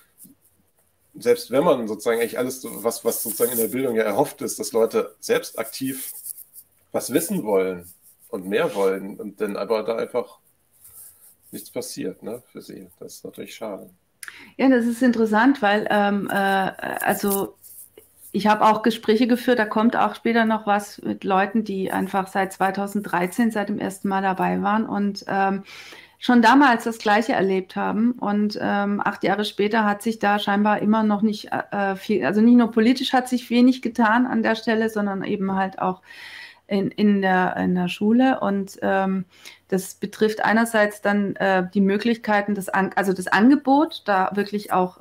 selbst wenn man sozusagen eigentlich alles, was sozusagen in der Bildung ja erhofft ist, dass Leute selbst aktiv was wissen wollen und mehr wollen und dann aber da einfach nichts passiert, ne, für sie. Das ist natürlich schade. Ja, das ist interessant, weil also ich habe auch Gespräche geführt, da kommt auch später noch was mit Leuten, die einfach seit 2013, seit dem ersten Mal dabei waren und schon damals das Gleiche erlebt haben. Und 8 Jahre später hat sich da scheinbar immer noch nicht viel, also nicht nur politisch hat sich wenig getan an der Stelle, sondern eben halt auch in der Schule. Und das betrifft einerseits dann die Möglichkeiten, also das Angebot, da wirklich auch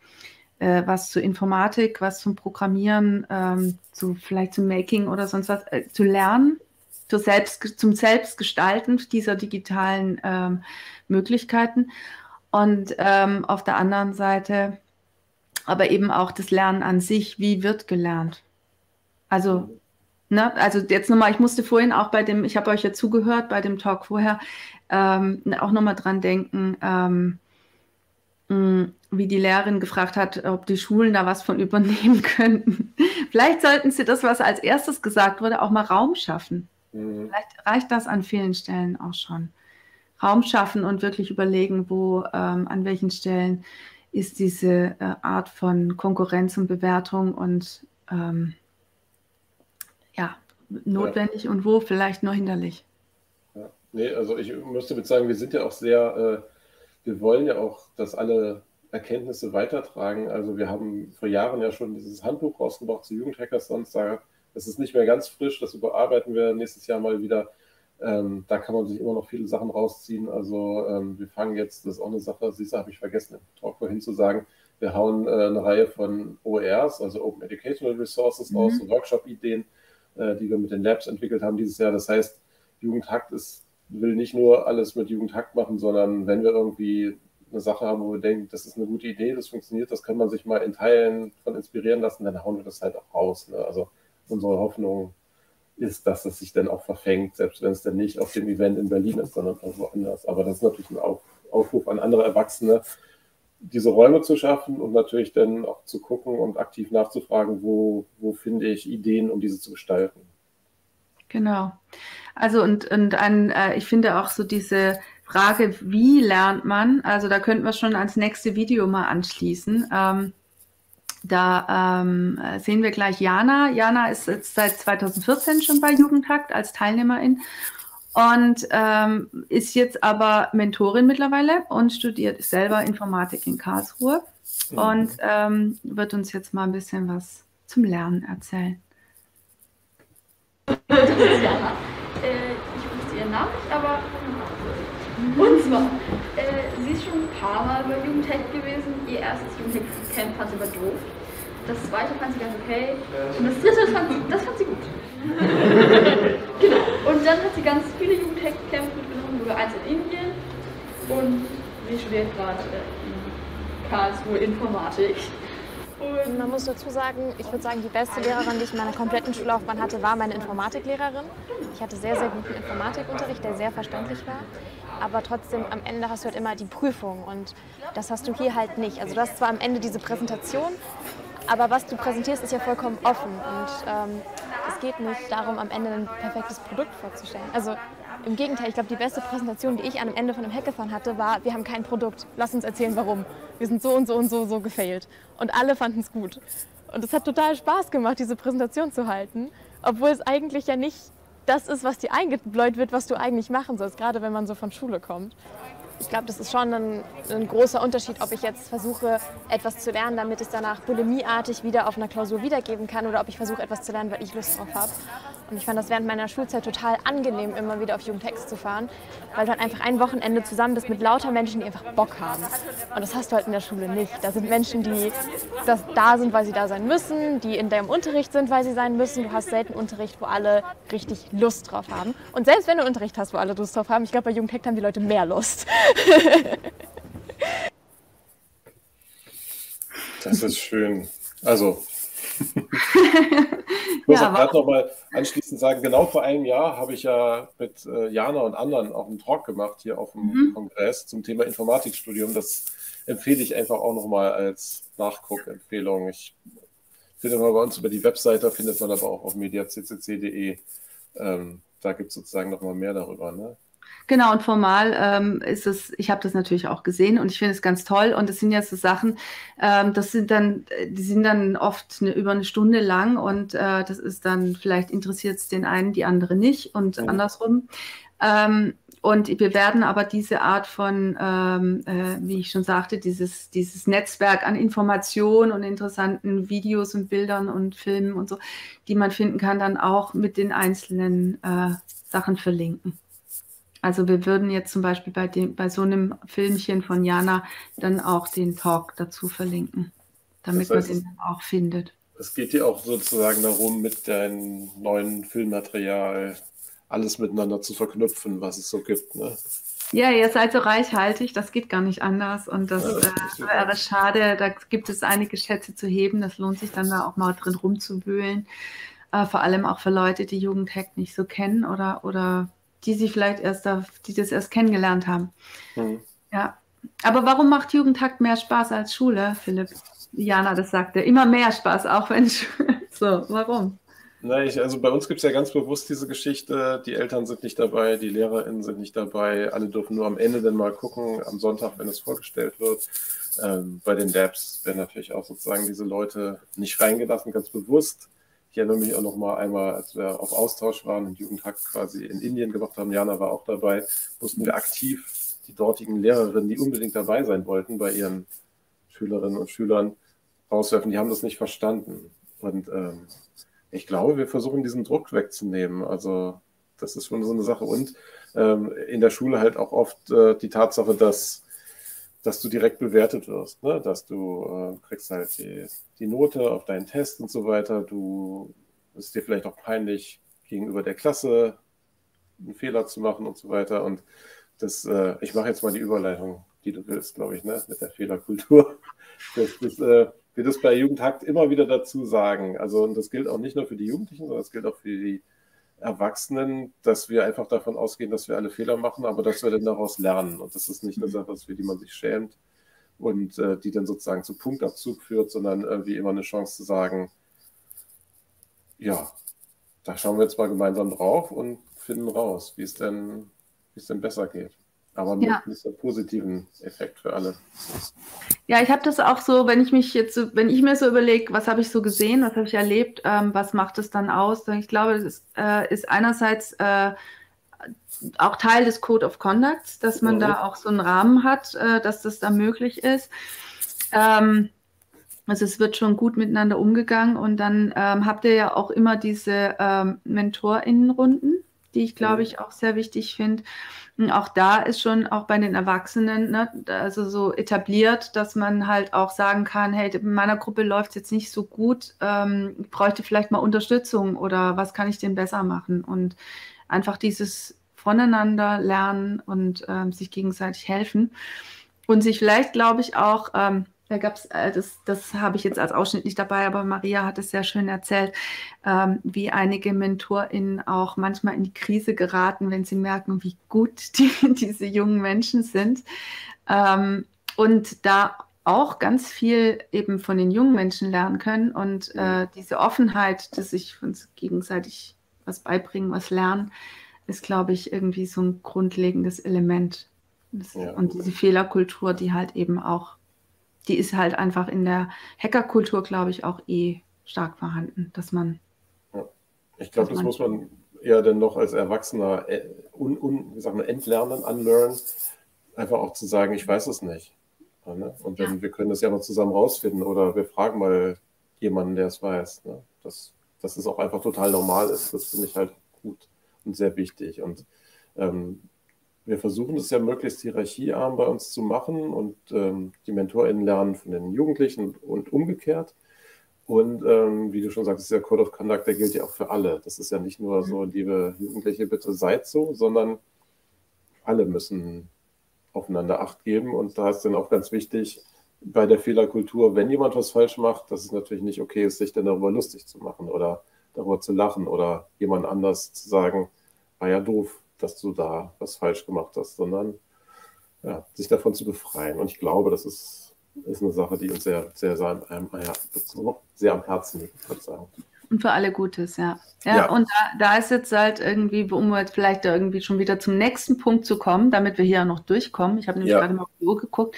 was zur Informatik, was zum Programmieren, vielleicht zum Making oder sonst was zu lernen, zum Selbstgestalten dieser digitalen Möglichkeiten. Und auf der anderen Seite aber eben auch das Lernen an sich, wie wird gelernt. Also, ne, also jetzt nochmal, ich musste vorhin auch ich habe euch ja zugehört bei dem Talk vorher, auch nochmal dran denken, wie die Lehrerin gefragt hat, ob die Schulen da was von übernehmen könnten. Vielleicht sollten sie das, was als erstes gesagt wurde, auch mal Raum schaffen. Vielleicht reicht das an vielen Stellen auch schon. Raum schaffen und wirklich überlegen, an welchen Stellen ist diese Art von Konkurrenz und Bewertung und notwendig und wo vielleicht nur hinderlich. Ja. Nee, also ich müsste jetzt sagen, wir sind ja auch sehr, wir wollen ja auch, dass alle Erkenntnisse weitertragen. Also wir haben vor Jahren ja schon dieses Handbuch rausgebracht zu Jugendhackathons. Das ist nicht mehr ganz frisch, das überarbeiten wir nächstes Jahr mal wieder. Da kann man sich immer noch viele Sachen rausziehen. Also wir fangen jetzt, das ist auch eine Sache, siehst du, habe ich vergessen, im Talk vorhin zu sagen, wir hauen eine Reihe von OERs, also Open Educational Resources raus, so Workshop-Ideen, die wir mit den Labs entwickelt haben dieses Jahr. Das heißt, Jugendhakt will nicht nur alles mit Jugendhakt machen, sondern wenn wir irgendwie eine Sache haben, wo wir denken, das ist eine gute Idee, das funktioniert, das kann man sich mal in Teilen von inspirieren lassen, dann hauen wir das halt auch raus. Ne? Also unsere Hoffnung ist, dass es sich dann auch verfängt, selbst wenn es dann nicht auf dem Event in Berlin ist, sondern irgendwo anders. Aber das ist natürlich ein Aufruf an andere Erwachsene, diese Räume zu schaffen und natürlich dann auch zu gucken und aktiv nachzufragen, wo finde ich Ideen, um diese zu gestalten. Genau. Also ich finde auch so diese Frage, wie lernt man, also da könnten wir schon ans nächste Video mal anschließen. Da sehen wir gleich Jana. Jana ist jetzt seit 2014 schon bei Jugendhakt als Teilnehmerin und ist jetzt aber Mentorin mittlerweile und studiert selber Informatik in Karlsruhe und wird uns jetzt mal ein bisschen was zum Lernen erzählen. Das ist Jana. Ich wusste ihren Namen nicht, aber und zwar, sie ist schon ein paar Mal bei Jugendhakt gewesen. Ihr erstes Jugendhakt-Camp fand sie aber doof. Das zweite fand sie ganz okay. Und das dritte fand sie gut. Genau. Und dann hat sie ganz viele Jugendhakt-Camps mitgenommen, sogar eins in Indien. Und sie studiert gerade in Karlsruhe Informatik. Und man muss dazu sagen, ich würde sagen, die beste Lehrerin, die ich in meiner kompletten Schullaufbahn hatte, war meine Informatiklehrerin. Ich hatte sehr, sehr guten Informatikunterricht, der sehr verständlich war. Aber trotzdem, am Ende hast du halt immer die Prüfung und das hast du hier halt nicht. Also du hast zwar am Ende diese Präsentation, aber was du präsentierst, ist ja vollkommen offen. Und es geht nicht darum, am Ende ein perfektes Produkt vorzustellen. Also im Gegenteil, ich glaube, die beste Präsentation, die ich am Ende von einem Hackathon hatte, war, wir haben kein Produkt, lass uns erzählen, warum. Wir sind so und so und so gefailt. Und alle fanden es gut. Und es hat total Spaß gemacht, diese Präsentation zu halten, obwohl es eigentlich ja nicht das ist, was dir eingebläut wird, was du eigentlich machen sollst, gerade wenn man so von Schule kommt. Ich glaube, das ist schon ein großer Unterschied, ob ich jetzt versuche, etwas zu lernen, damit ich es danach bulimieartig wieder auf einer Klausur wiedergeben kann oder ob ich versuche, etwas zu lernen, weil ich Lust drauf habe. Und ich fand das während meiner Schulzeit total angenehm, immer wieder auf Jugendhacks zu fahren, weil du halt einfach ein Wochenende zusammen bist mit lauter Menschen, die einfach Bock haben. Und das hast du halt in der Schule nicht. Da sind Menschen, die da sind, weil sie da sein müssen, die in deinem Unterricht sind, weil sie sein müssen. Du hast selten Unterricht, wo alle richtig Lust drauf haben. Und selbst wenn du Unterricht hast, wo alle Lust drauf haben, ich glaube, bei Jugendhack haben die Leute mehr Lust. Das ist schön. Also, ich muss auch gerade noch mal anschließend sagen, genau vor einem Jahr habe ich ja mit Jana und anderen auch einen Talk gemacht hier auf dem Kongress zum Thema Informatikstudium. Das empfehle ich einfach auch noch mal als Nachguckempfehlung. Ich finde mal bei uns über die Webseite, findet man aber auch auf mediaccc.de. Da gibt es sozusagen noch mal mehr darüber, ne? Genau, und formal ist es, ich habe das natürlich auch gesehen und ich finde es ganz toll. Und es sind ja so Sachen, die sind dann oft über eine Stunde lang und das ist dann, vielleicht interessiert es den einen, die andere nicht und andersrum. Und wir werden aber diese Art von, wie ich schon sagte, dieses Netzwerk an Informationen und interessanten Videos und Bildern und Filmen und so, die man finden kann, dann auch mit den einzelnen Sachen verlinken. Also wir würden jetzt zum Beispiel bei so einem Filmchen von Jana dann auch den Talk dazu verlinken, damit man den dann auch findet. Es geht dir auch sozusagen darum, mit deinem neuen Filmmaterial alles miteinander zu verknüpfen, was es so gibt, ne? Ja, ihr seid so reichhaltig, das geht gar nicht anders und das wäre schade, da gibt es einige Schätze zu heben, das lohnt sich dann da auch mal drin rumzuwühlen, vor allem auch für Leute, die Jugendhack nicht so kennen oder die sie vielleicht die das erst kennengelernt haben. Ja. Aber warum macht Jugendhakt mehr Spaß als Schule, Philipp? Jana, das sagte, immer mehr Spaß, auch wenn so, warum? Also bei uns gibt es ja ganz bewusst diese Geschichte, die Eltern sind nicht dabei, die LehrerInnen sind nicht dabei, alle dürfen nur am Ende dann mal gucken, am Sonntag, wenn es vorgestellt wird. Bei den Labs werden natürlich auch sozusagen diese Leute nicht reingelassen, ganz bewusst. Ich erinnere mich auch noch mal einmal, als wir auf Austausch waren und Jugendhakt quasi in Indien gemacht haben, Jana war auch dabei, mussten wir aktiv die dortigen Lehrerinnen, die unbedingt dabei sein wollten, bei ihren Schülerinnen und Schülern rauswerfen. Die haben das nicht verstanden. Und ich glaube, wir versuchen diesen Druck wegzunehmen. Also das ist schon so eine Sache. Und in der Schule halt auch oft die Tatsache, dass dass du direkt bewertet wirst, ne? Dass du kriegst halt die Note auf deinen Test und so weiter. Es ist dir vielleicht auch peinlich, gegenüber der Klasse einen Fehler zu machen und so weiter. Und ich mache jetzt mal die Überleitung, die du willst, glaube ich, ne? Mit der Fehlerkultur. Wir das bei Jugendhakt immer wieder dazu sagen. Also, und das gilt auch nicht nur für die Jugendlichen, sondern das gilt auch für die Erwachsenen, dass wir einfach davon ausgehen, dass wir alle Fehler machen, aber dass wir dann daraus lernen. Und das ist nicht eine Sache, für die man sich schämt und die dann sozusagen zu Punktabzug führt, sondern irgendwie immer eine Chance zu sagen, ja, da schauen wir jetzt mal gemeinsam drauf und finden raus, wie es denn besser geht. Aber mit einem positiven Effekt für alle. Ja, ich habe das auch so, wenn ich mir so überlege, was habe ich so gesehen, was habe ich erlebt, was macht es dann aus? Ich glaube, das ist einerseits auch Teil des Code of Conduct, dass man da auch so einen Rahmen hat, dass das da möglich ist. Also es wird schon gut miteinander umgegangen und dann habt ihr ja auch immer diese MentorInnenrunden, die ich, glaube ich, auch sehr wichtig finde. Und auch da ist schon auch bei den Erwachsenen, ne, also so etabliert, dass man halt auch sagen kann, hey, in meiner Gruppe läuft es jetzt nicht so gut, ich bräuchte vielleicht mal Unterstützung oder was kann ich denn besser machen? Und einfach dieses voneinander lernen und sich gegenseitig helfen und sich vielleicht, glaube ich, auch da gab es, das habe ich jetzt als Ausschnitt nicht dabei, aber Maria hat es sehr schön erzählt, wie einige MentorInnen auch manchmal in die Krise geraten, wenn sie merken, wie gut diese jungen Menschen sind. Und da auch ganz viel eben von den jungen Menschen lernen können und diese Offenheit, dass sich uns gegenseitig was beibringen, was lernen, ist, glaube ich, irgendwie so ein grundlegendes Element. Und diese Fehlerkultur, die halt eben auch die ist halt einfach in der Hackerkultur, glaube ich, auch stark vorhanden, dass man... Ja. Ich glaube, das muss man eher dann noch als Erwachsener entlernen, unlearn, einfach auch zu sagen, ich weiß es nicht. Ne? Und dann, wir können das ja mal zusammen rausfinden oder wir fragen mal jemanden, der es weiß. Ne? Dass es auch einfach total normal ist, das finde ich halt gut und sehr wichtig. Und wir versuchen es ja möglichst hierarchiearm bei uns zu machen und die MentorInnen lernen von den Jugendlichen und umgekehrt. Und wie du schon sagst, ist der Code of Conduct, der gilt ja auch für alle. Das ist ja nicht nur so, liebe Jugendliche, bitte seid so, sondern alle müssen aufeinander Acht geben. Und da ist dann auch ganz wichtig bei der Fehlerkultur, wenn jemand was falsch macht, dass es natürlich nicht okay ist, sich dann darüber lustig zu machen oder darüber zu lachen oder jemand anders zu sagen, war ja doof, dass du da was falsch gemacht hast, sondern sich davon zu befreien. Und ich glaube, das ist eine Sache, die uns sehr, sehr, sehr am Herzen liegt, würde ich sagen. Und für alle Gutes, ja. Und da ist jetzt halt irgendwie, um jetzt vielleicht irgendwie schon wieder zum nächsten Punkt zu kommen, damit wir hier noch durchkommen. Ich habe nämlich gerade mal auf die Uhr geguckt.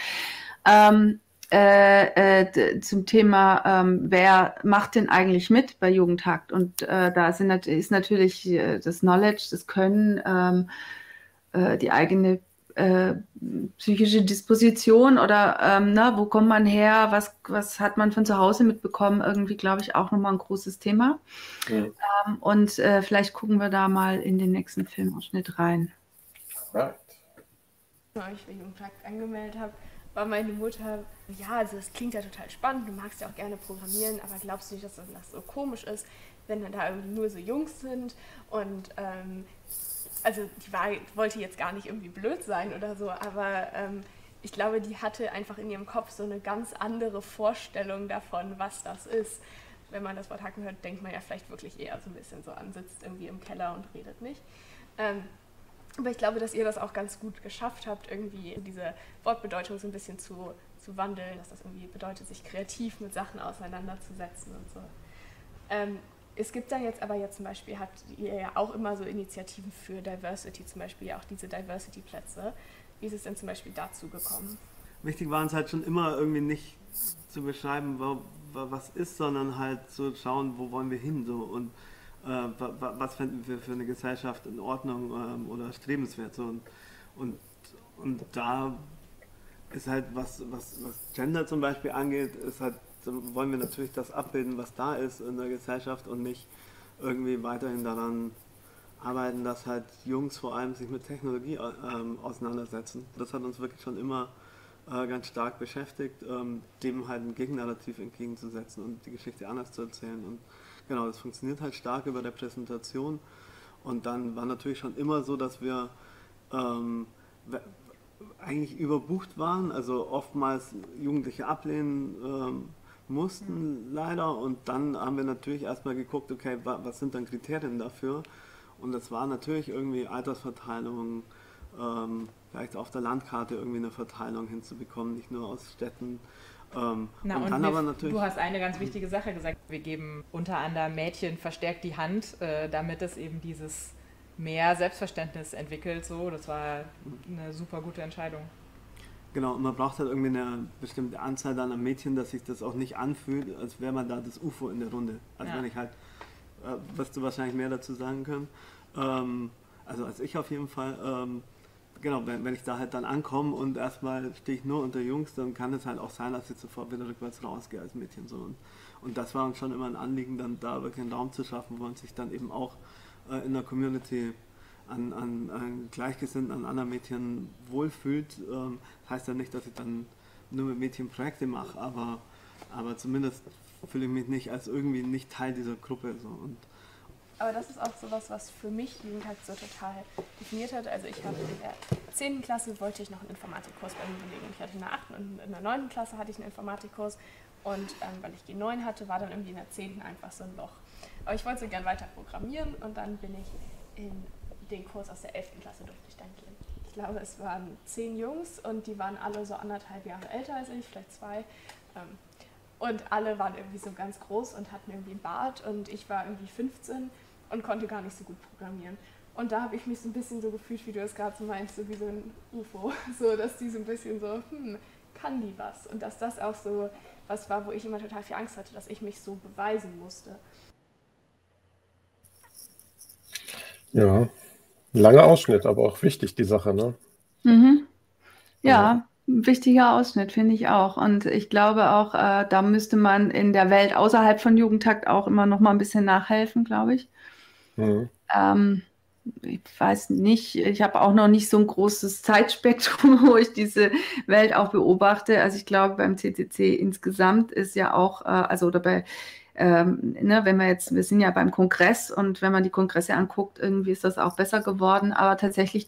Zum Thema, wer macht denn eigentlich mit bei Jugendhakt? Und da ist natürlich das Knowledge, das Können, die eigene psychische Disposition oder wo kommt man her, was hat man von zu Hause mitbekommen, irgendwie, glaube ich, auch nochmal ein großes Thema. Und vielleicht gucken wir da mal in den nächsten Filmausschnitt rein. Right. Als ich bei Jugendhakt angemeldet habe, war meine Mutter, ja, also das klingt ja total spannend, du magst ja auch gerne programmieren, aber glaubst du nicht, dass das so komisch ist, wenn dann da irgendwie nur so Jungs sind und also die wollte jetzt gar nicht irgendwie blöd sein oder so, aber ich glaube, die hatte einfach in ihrem Kopf so eine ganz andere Vorstellung davon, was das ist. Wenn man das Wort Hacken hört, denkt man ja vielleicht wirklich eher so ein bisschen so an, sitzt irgendwie im Keller und redet nicht. Aber ich glaube, dass ihr das auch ganz gut geschafft habt, irgendwie diese Wortbedeutung so ein bisschen zu wandeln, dass das irgendwie bedeutet, sich kreativ mit Sachen auseinanderzusetzen und so. Es gibt dann jetzt zum Beispiel, habt ihr ja auch immer so Initiativen für Diversity, zum Beispiel auch diese Diversity-Plätze. Wie ist es denn zum Beispiel dazu gekommen? Wichtig war uns halt schon immer irgendwie nicht zu beschreiben, was ist, sondern halt zu schauen, wo wollen wir hin so und was finden wir für eine Gesellschaft in Ordnung oder strebenswert. So. Und da ist halt, was Gender zum Beispiel angeht, ist halt, wollen wir natürlich das abbilden, was da ist in der Gesellschaft und nicht irgendwie weiterhin daran arbeiten, dass halt Jungs vor allem sich mit Technologie auseinandersetzen. Das hat uns wirklich schon immer ganz stark beschäftigt, dem halt ein Gegennarrativ entgegenzusetzen und die Geschichte anders zu erzählen. Und genau, das funktioniert halt stark über Repräsentation. Und dann war natürlich schon immer so, dass wir eigentlich überbucht waren, also oftmals Jugendliche ablehnen mussten leider. Und dann haben wir natürlich erstmal geguckt, okay, was sind dann Kriterien dafür? Und das war natürlich irgendwie Altersverteilung, vielleicht auf der Landkarte irgendwie eine Verteilung hinzubekommen, nicht nur aus Städten. Und dann aber natürlich, du hast eine ganz wichtige Sache gesagt. Wir geben unter anderem Mädchen verstärkt die Hand, damit es eben dieses mehr Selbstverständnis entwickelt. So, das war eine super gute Entscheidung. Genau, und man braucht halt irgendwie eine bestimmte Anzahl dann an Mädchen, dass sich das auch nicht anfühlt, als wäre man da das UFO in der Runde. Also wenn ich halt, wirst du wahrscheinlich mehr dazu sagen können. Also als ich auf jeden Fall, genau, wenn ich da halt dann ankomme und erstmal stehe ich nur unter Jungs, dann kann es halt auch sein, dass ich sofort wieder rückwärts rausgehe als Mädchen. So. Und das war uns schon immer ein Anliegen, dann da wirklich einen Raum zu schaffen, wo man sich dann eben auch in der Community an Gleichgesinnten, an anderen Mädchen wohlfühlt. Heißt ja nicht, dass ich dann nur mit Mädchen Projekte mache, aber zumindest fühle ich mich nicht als irgendwie nicht Teil dieser Gruppe. So. Aber das ist auch sowas, was für mich Jugendhack so total definiert hat. Also ich habe in der 10. Klasse wollte ich noch einen Informatikkurs bei mir belegen. Ich hatte in der 8. und in der 9. Klasse hatte ich einen Informatikkurs und weil ich G9 hatte, war dann irgendwie in der 10. einfach so ein Loch. Aber ich wollte so gern weiter programmieren und dann bin ich in den Kurs aus der 11. Klasse durfte ich dann gehen. Ich glaube, es waren 10 Jungs und die waren alle so 1,5 Jahre älter als ich, vielleicht 2. Und alle waren irgendwie so ganz groß und hatten irgendwie einen Bart und ich war irgendwie 15 und konnte gar nicht so gut programmieren. Und da habe ich mich so ein bisschen so gefühlt, wie du es gerade so meinst, so wie so ein UFO. So, dass die so ein bisschen so, kann die was? Und dass das auch so was war, wo ich immer total viel Angst hatte, dass ich mich so beweisen musste. Ja, langer Ausschnitt, aber auch wichtig, die Sache, ne? Mhm. Ja, ein wichtiger Ausschnitt, finde ich auch. Und ich glaube auch, da müsste man in der Welt außerhalb von Jugendtakt auch immer noch mal ein bisschen nachhelfen, glaube ich. Mhm. Ich weiß nicht, ich habe auch noch nicht so ein großes Zeitspektrum, wo ich diese Welt auch beobachte. Also ich glaube, beim CCC insgesamt ist ja auch, also oder bei wenn wir sind ja beim Kongress und wenn man die Kongresse anguckt, irgendwie ist das auch besser geworden, aber tatsächlich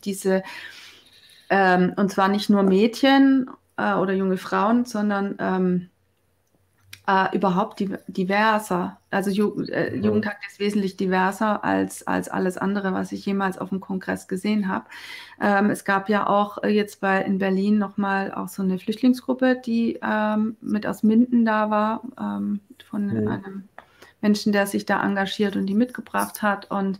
und zwar nicht nur Mädchen oder junge Frauen, sondern überhaupt diverser. Also Jugendtakt ist wesentlich diverser als alles andere, was ich jemals auf dem Kongress gesehen habe. Es gab ja auch jetzt in Berlin nochmal auch so eine Flüchtlingsgruppe, die mit aus Minden da war, von einem Menschen, der sich da engagiert und die mitgebracht hat und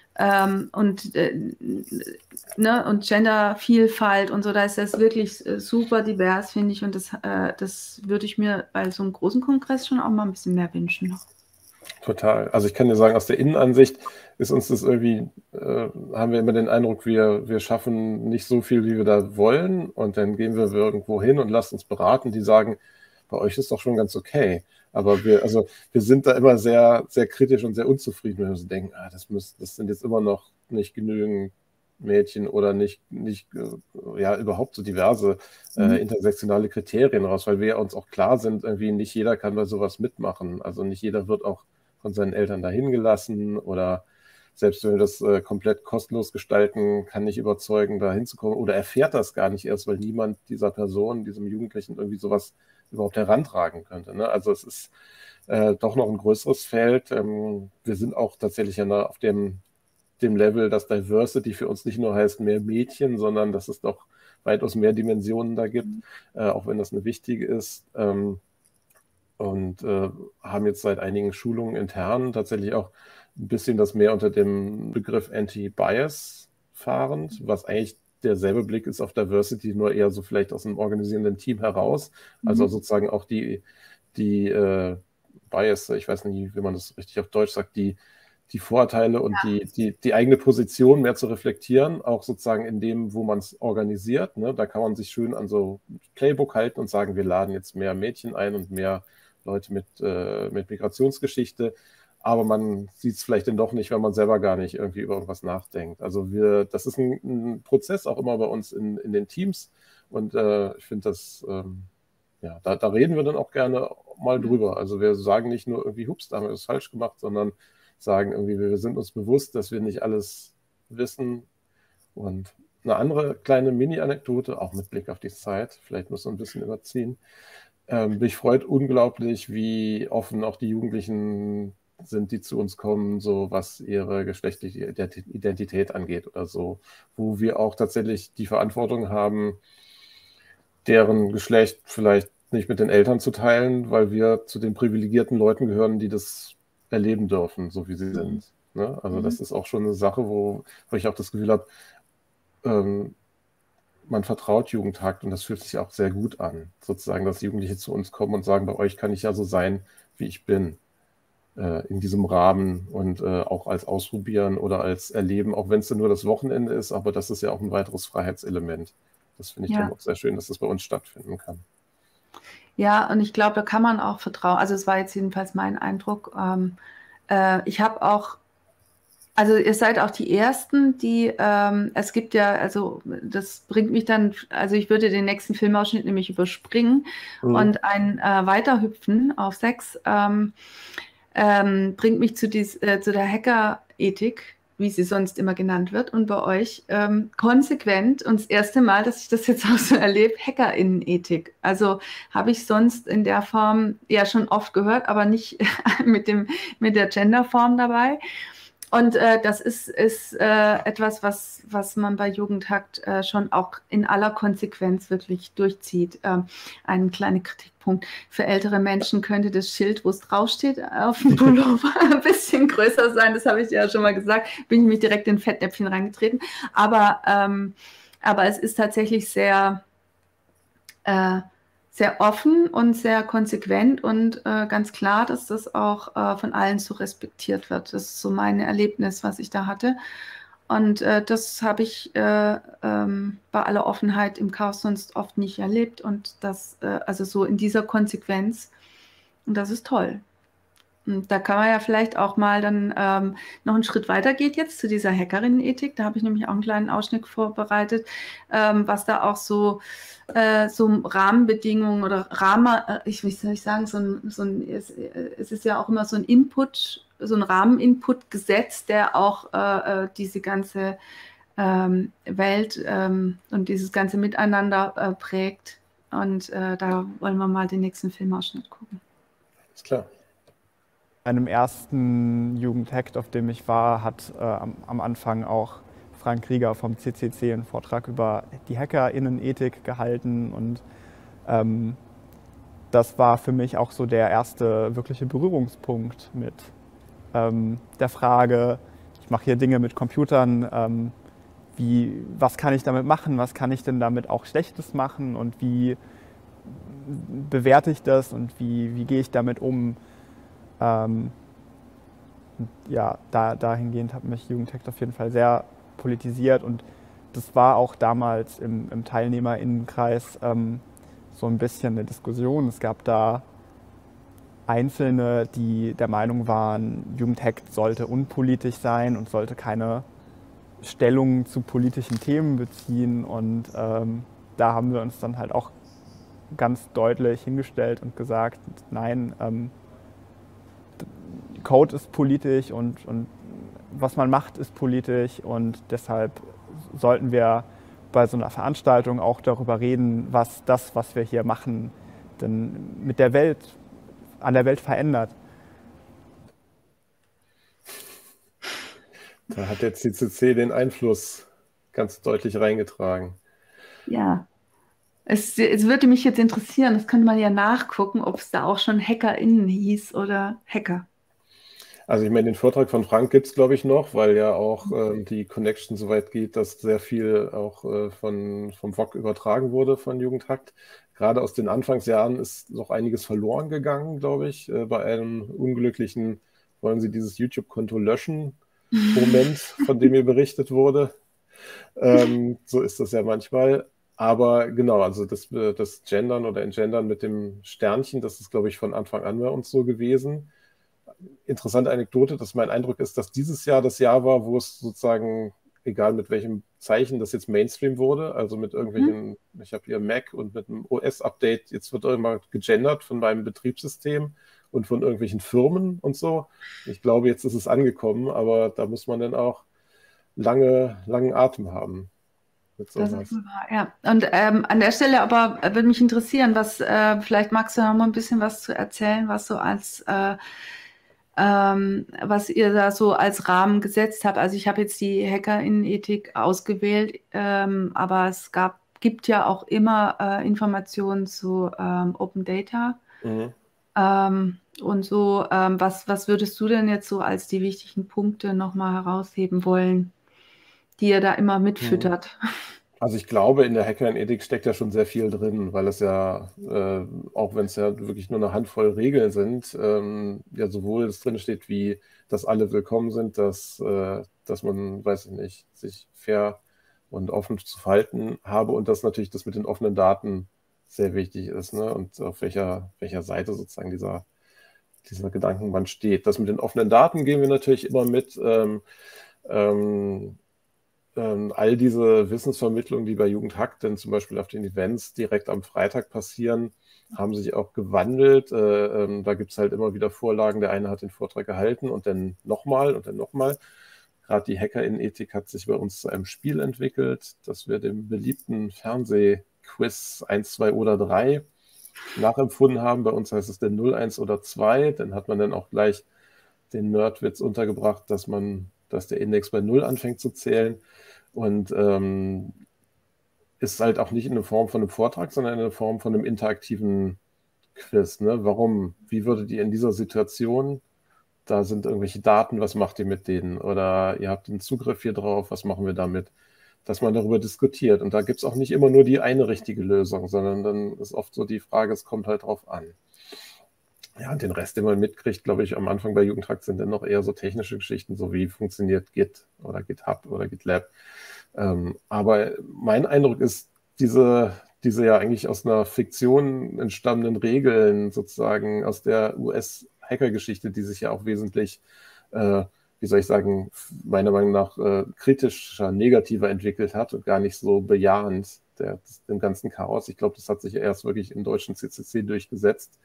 Gendervielfalt und so, da ist das wirklich super divers, finde ich, und das würde ich mir bei so einem großen Kongress schon auch mal ein bisschen mehr wünschen. Total. Also ich kann dir sagen, aus der Innenansicht ist uns das irgendwie, haben wir immer den Eindruck, wir schaffen nicht so viel, wie wir da wollen, und dann gehen wir irgendwo hin und lassen uns beraten, die sagen, bei euch ist doch schon ganz okay. Aber wir sind da immer sehr, sehr kritisch und sehr unzufrieden, wenn wir so denken, das sind jetzt immer noch nicht genügend Mädchen oder nicht überhaupt so diverse intersektionale Kriterien raus, weil wir uns auch klar sind, irgendwie nicht jeder kann bei sowas mitmachen. Also nicht jeder wird auch von seinen Eltern dahin gelassen, oder selbst wenn wir das komplett kostenlos gestalten, kann nicht überzeugen, da hinzukommen, oder erfährt das gar nicht erst, weil niemand dieser Person, diesem Jugendlichen irgendwie sowas überhaupt herantragen könnte. Ne? Also es ist doch noch ein größeres Feld. Wir sind auch tatsächlich auf dem Level, dass Diversity für uns nicht nur heißt mehr Mädchen, sondern dass es doch weitaus mehr Dimensionen da gibt, auch wenn das eine wichtige ist. Und haben jetzt seit einigen Schulungen intern tatsächlich auch ein bisschen das mehr unter dem Begriff Anti-Bias fahrend, was eigentlich derselbe Blick ist auf Diversity, nur eher so vielleicht aus einem organisierenden Team heraus. Also sozusagen auch die Bias, ich weiß nicht, wie man das richtig auf Deutsch sagt, die Vorteile und die eigene Position mehr zu reflektieren, auch sozusagen in dem, wo man es organisiert. Ne? Da kann man sich schön an so ein Playbook halten und sagen, wir laden jetzt mehr Mädchen ein und mehr Leute mit Migrationsgeschichte. Aber man sieht es vielleicht dann doch nicht, wenn man selber gar nicht irgendwie über irgendwas nachdenkt. Also das ist ein Prozess auch immer bei uns in den Teams, Und ich finde das, ja, da reden wir dann auch gerne mal drüber. Also wir sagen nicht nur irgendwie, hups, da haben wir das falsch gemacht, sondern sagen irgendwie, wir sind uns bewusst, dass wir nicht alles wissen. Und eine andere kleine Mini-Anekdote, auch mit Blick auf die Zeit, vielleicht muss man ein bisschen überziehen. Mich freut unglaublich, wie offen auch die Jugendlichen sind, die zu uns kommen, so was ihre geschlechtliche Identität angeht oder so, wo wir auch tatsächlich die Verantwortung haben, deren Geschlecht vielleicht nicht mit den Eltern zu teilen, weil wir zu den privilegierten Leuten gehören, die das erleben dürfen, so wie sie sind. Ne? Also das ist auch schon eine Sache, wo ich auch das Gefühl habe, man vertraut Jugendhakt und das fühlt sich auch sehr gut an, sozusagen, dass Jugendliche zu uns kommen und sagen, bei euch kann ich ja so sein, wie ich bin, in diesem Rahmen und auch als Ausprobieren oder als Erleben, auch wenn es nur das Wochenende ist, aber das ist ja auch ein weiteres Freiheitselement. Das finde ich dann auch sehr schön, dass das bei uns stattfinden kann. Ja, und ich glaube, da kann man auch vertrauen. Also es war jetzt jedenfalls mein Eindruck. Ich habe auch, also ihr seid auch die Ersten, die, es gibt ja, also das bringt mich dann, also ich würde den nächsten Filmausschnitt nämlich überspringen und ein Weiterhüpfen auf 6 bringt mich zu der Hacker-Ethik, wie sie sonst immer genannt wird, und bei euch konsequent und das erste Mal, dass ich das jetzt auch so erlebe, HackerInnen-Ethik. Also habe ich sonst in der Form ja schon oft gehört, aber nicht mit der Genderform dabei. Und das ist etwas, was man bei Jugendhakt schon auch in aller Konsequenz wirklich durchzieht. Ein kleiner Kritikpunkt. Für ältere Menschen könnte das Schild, wo es draufsteht, auf dem Pullover ein bisschen größer sein. Das habe ich ja schon mal gesagt. Bin ich mich direkt in Fettnäpfchen reingetreten. Aber es ist tatsächlich sehr offen und sehr konsequent und ganz klar, dass das auch von allen so respektiert wird. Das ist so mein Erlebnis, was ich da hatte. Und das habe ich bei aller Offenheit im Chaos sonst oft nicht erlebt. Und das, also so in dieser Konsequenz, und das ist toll. Und da kann man ja vielleicht auch mal dann noch einen Schritt weiter geht jetzt zu dieser Hackerinnen-Ethik. Da habe ich nämlich auch einen kleinen Ausschnitt vorbereitet, was da auch so Rahmenbedingungen oder wie soll ich sagen, es ist ja auch immer so ein Input, so ein Rahmeninput gesetzt, der auch diese ganze Welt und dieses ganze Miteinander prägt. Und da wollen wir mal den nächsten Filmausschnitt gucken. Ist klar. Einem ersten Jugendhakt, auf dem ich war, hat am Anfang auch Frank Rieger vom CCC einen Vortrag über die HackerInnen-Ethik gehalten und das war für mich auch so der erste wirkliche Berührungspunkt mit der Frage, ich mache hier Dinge mit Computern, was kann ich damit machen, was kann ich denn damit auch Schlechtes machen und wie bewerte ich das und wie gehe ich damit um? Ja, dahingehend hat mich Jugendhakt auf jeden Fall sehr politisiert und das war auch damals im TeilnehmerInnenkreis so ein bisschen eine Diskussion. Es gab da Einzelne, die der Meinung waren, Jugendhakt sollte unpolitisch sein und sollte keine Stellung zu politischen Themen beziehen und da haben wir uns dann halt auch ganz deutlich hingestellt und gesagt, nein, Code ist politisch und was man macht, ist politisch und deshalb sollten wir bei so einer Veranstaltung auch darüber reden, was wir hier machen, denn an der Welt verändert. Da hat der CCC den Einfluss ganz deutlich reingetragen. Ja, es würde mich jetzt interessieren, das könnte man ja nachgucken, ob es da auch schon HackerInnen hieß oder Hacker. Also ich meine, den Vortrag von Frank gibt es, glaube ich, noch, weil ja auch die Connection so weit geht, dass sehr viel auch vom VOG übertragen wurde von Jugendhakt. Gerade aus den Anfangsjahren ist noch einiges verloren gegangen, glaube ich, bei einem unglücklichen, wollen Sie dieses YouTube-Konto löschen, Moment, von dem mir berichtet wurde. So ist das ja manchmal. Aber genau, also das Gendern oder Entgendern mit dem Sternchen, das ist, glaube ich, von Anfang an bei uns so gewesen. Interessante Anekdote, dass mein Eindruck ist, dass dieses Jahr das Jahr war, wo es sozusagen egal mit welchem Zeichen das jetzt Mainstream wurde, also mit irgendwelchen, ich habe hier Mac und mit einem OS-Update, jetzt wird irgendwann gegendert von meinem Betriebssystem und von irgendwelchen Firmen und so. Ich glaube, jetzt ist es angekommen, aber da muss man dann auch langen Atem haben. Mit Das sowas. ist wahr, ja. Und an der Stelle aber würde mich interessieren, vielleicht magst du noch mal ein bisschen was zu erzählen, was so was ihr da so als Rahmen gesetzt habt. Also ich habe jetzt die HackerInnen-Ethik ausgewählt, aber gibt ja auch immer Informationen zu Open Data. Und so, was würdest du denn jetzt so als die wichtigen Punkte nochmal herausheben wollen, die ihr da immer mitfüttert? Also ich glaube, in der Hacker-Ethik steckt ja schon sehr viel drin, weil es ja, auch wenn es ja wirklich nur eine Handvoll Regeln sind, ja sowohl das drin steht, wie dass alle willkommen sind, dass man, weiß ich nicht, sich fair und offen zu verhalten habe und dass natürlich das mit den offenen Daten sehr wichtig ist, ne? Und auf welcher Seite sozusagen dieser Gedankenband steht. Das mit den offenen Daten gehen wir natürlich immer mit. All diese Wissensvermittlungen, die bei Jugendhack denn zum Beispiel auf den Events direkt am Freitag passieren, haben sich auch gewandelt. Da gibt es halt immer wieder Vorlagen. Der eine hat den Vortrag gehalten und dann nochmal und dann nochmal. Gerade die HackerInnen-Ethik hat sich bei uns zu einem Spiel entwickelt, das wir dem beliebten Fernsehquiz 1, 2 oder 3 nachempfunden haben. Bei uns heißt es der 0, 1 oder 2. Dann hat man dann auch gleich den Nerdwitz untergebracht, dass der Index bei 0 anfängt zu zählen. Und ist halt auch nicht in der Form von einem Vortrag, sondern in der Form von einem interaktiven Quiz. Ne? Warum? Wie würdet ihr in dieser Situation, da sind irgendwelche Daten, was macht ihr mit denen? Oder ihr habt den Zugriff hier drauf, was machen wir damit? Dass man darüber diskutiert. Und da gibt es auch nicht immer nur die eine richtige Lösung, sondern dann ist oft so die Frage, es kommt halt drauf an. Ja, und den Rest, den man mitkriegt, glaube ich, am Anfang bei Jugendhack sind dann noch eher so technische Geschichten, so wie funktioniert Git oder GitHub oder GitLab. Aber mein Eindruck ist, diese ja eigentlich aus einer Fiktion entstammenden Regeln sozusagen aus der US-Hacker-Geschichte, die sich ja auch wesentlich, wie soll ich sagen, meiner Meinung nach kritischer, negativer entwickelt hat und gar nicht so bejahend dem ganzen Chaos. Ich glaube, das hat sich erst wirklich im deutschen CCC durchgesetzt.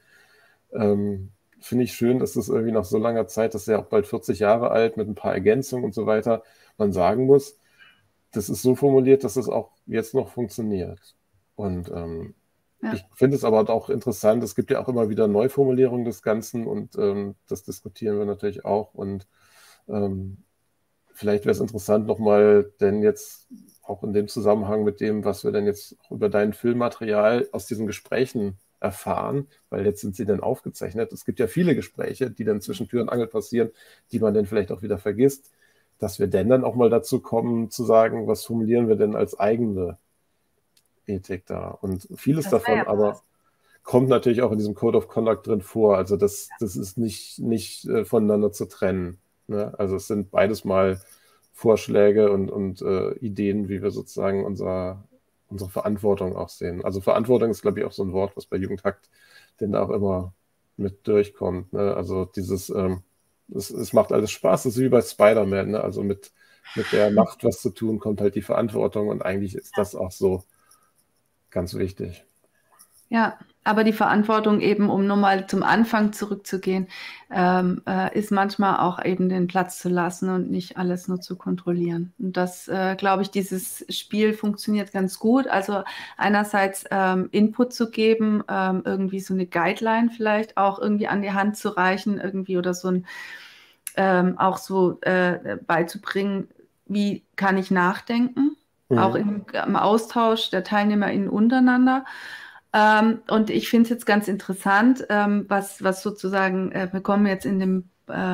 Finde ich schön, dass das irgendwie nach so langer Zeit, das ist ja auch bald 40 Jahre alt, mit ein paar Ergänzungen und so weiter, man sagen muss, das ist so formuliert, dass es auch jetzt noch funktioniert. Und ich finde es aber auch interessant, es gibt ja auch immer wieder Neuformulierungen des Ganzen und das diskutieren wir natürlich auch. Und vielleicht wäre es interessant nochmal, denn jetzt auch in dem Zusammenhang mit dem, was wir denn jetzt über dein Filmmaterial aus diesen Gesprächen erfahren, weil jetzt sind sie dann aufgezeichnet. Es gibt ja viele Gespräche, die dann zwischen Tür und Angel passieren, die man dann vielleicht auch wieder vergisst, dass wir dann auch mal dazu kommen, zu sagen, was formulieren wir denn als eigene Ethik da? Und vieles davon aber kommt natürlich auch in diesem Code of Conduct drin vor. Also das ist nicht voneinander zu trennen. Ne? Also es sind beides mal Vorschläge und Ideen, wie wir sozusagen unsere Verantwortung auch sehen. Also Verantwortung ist, glaube ich, auch so ein Wort, was bei Jugendhack denn da auch immer mit durchkommt. Ne? Also dieses, es macht alles Spaß, das ist wie bei Spider-Man. Ne? Also mit der Macht was zu tun, kommt halt die Verantwortung und eigentlich ist das auch so ganz wichtig. Ja, aber die Verantwortung eben, um nochmal zum Anfang zurückzugehen, ist manchmal auch eben den Platz zu lassen und nicht alles nur zu kontrollieren. Und das, glaube ich, dieses Spiel funktioniert ganz gut. Also einerseits Input zu geben, irgendwie so eine Guideline vielleicht auch irgendwie an die Hand zu reichen, irgendwie oder so ein auch so beizubringen, wie kann ich nachdenken, auch im Austausch der TeilnehmerInnen untereinander. Und ich finde es jetzt ganz interessant, was sozusagen, wir kommen jetzt in dem,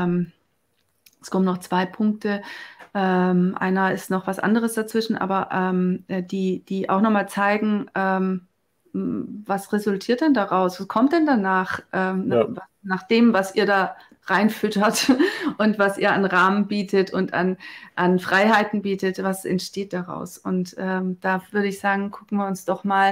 es kommen noch 2 Punkte, einer ist noch was anderes dazwischen, aber die auch nochmal zeigen, was resultiert denn daraus, was kommt denn danach, nach dem, was ihr da reinfüttert und was ihr an Rahmen bietet und an Freiheiten bietet, was entsteht daraus. Und da würde ich sagen, gucken wir uns doch mal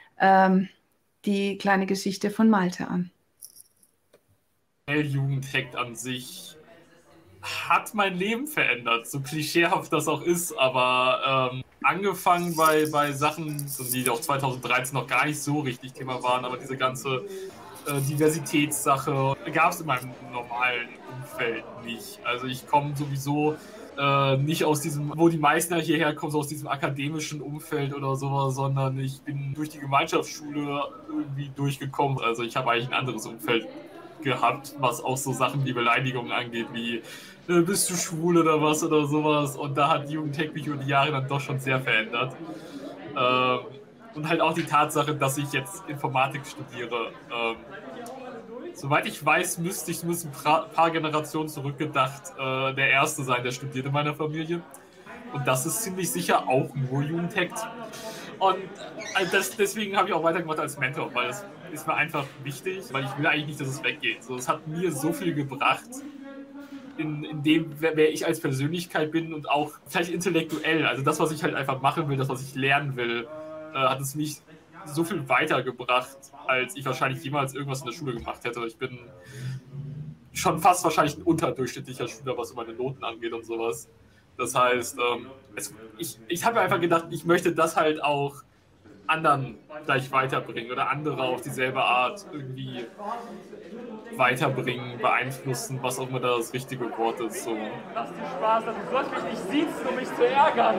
die kleine Geschichte von Malte an. Jugendhack an sich hat mein Leben verändert, so klischeehaft das auch ist, aber angefangen bei Sachen, die auch 2013 noch gar nicht so richtig Thema waren, aber diese ganze Diversitätssache gab es in meinem normalen Umfeld nicht. Also ich komme sowieso nicht aus diesem, wo die meisten hierher kommen, so aus diesem akademischen Umfeld oder sowas, sondern ich bin durch die Gemeinschaftsschule irgendwie durchgekommen. Also ich habe eigentlich ein anderes Umfeld gehabt, was auch so Sachen wie Beleidigungen angeht, wie bist du schwul oder was oder sowas. Und da hat Jugendtech mich über die Jahre dann doch schon sehr verändert. Und halt auch die Tatsache, dass ich jetzt Informatik studiere. Soweit ich weiß, müsste ich ein paar Generationen zurückgedacht der Erste sein, der studiert in meiner Familie. Und das ist ziemlich sicher auch nur Jugendtech. Und deswegen habe ich auch weitergemacht als Mentor, weil das ist mir einfach wichtig, weil ich will eigentlich nicht, dass es weggeht. So, es hat mir so viel gebracht, in dem, wer ich als Persönlichkeit bin und auch vielleicht intellektuell. Also das, was ich halt einfach machen will, das, was ich lernen will, hat es mich so viel weitergebracht, als ich wahrscheinlich jemals irgendwas in der Schule gemacht hätte. Ich bin schon fast wahrscheinlich ein unterdurchschnittlicher Schüler, was so meine Noten angeht und sowas. Das heißt, ich habe mir einfach gedacht, ich möchte das halt auch anderen gleich weiterbringen oder andere auf dieselbe Art irgendwie weiterbringen, beeinflussen, was auch immer das richtige Wort ist. So. Lass dir Spaß, du sollst mich nicht siezen, um mich zu ärgern.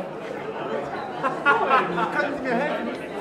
Können Sie mir helfen?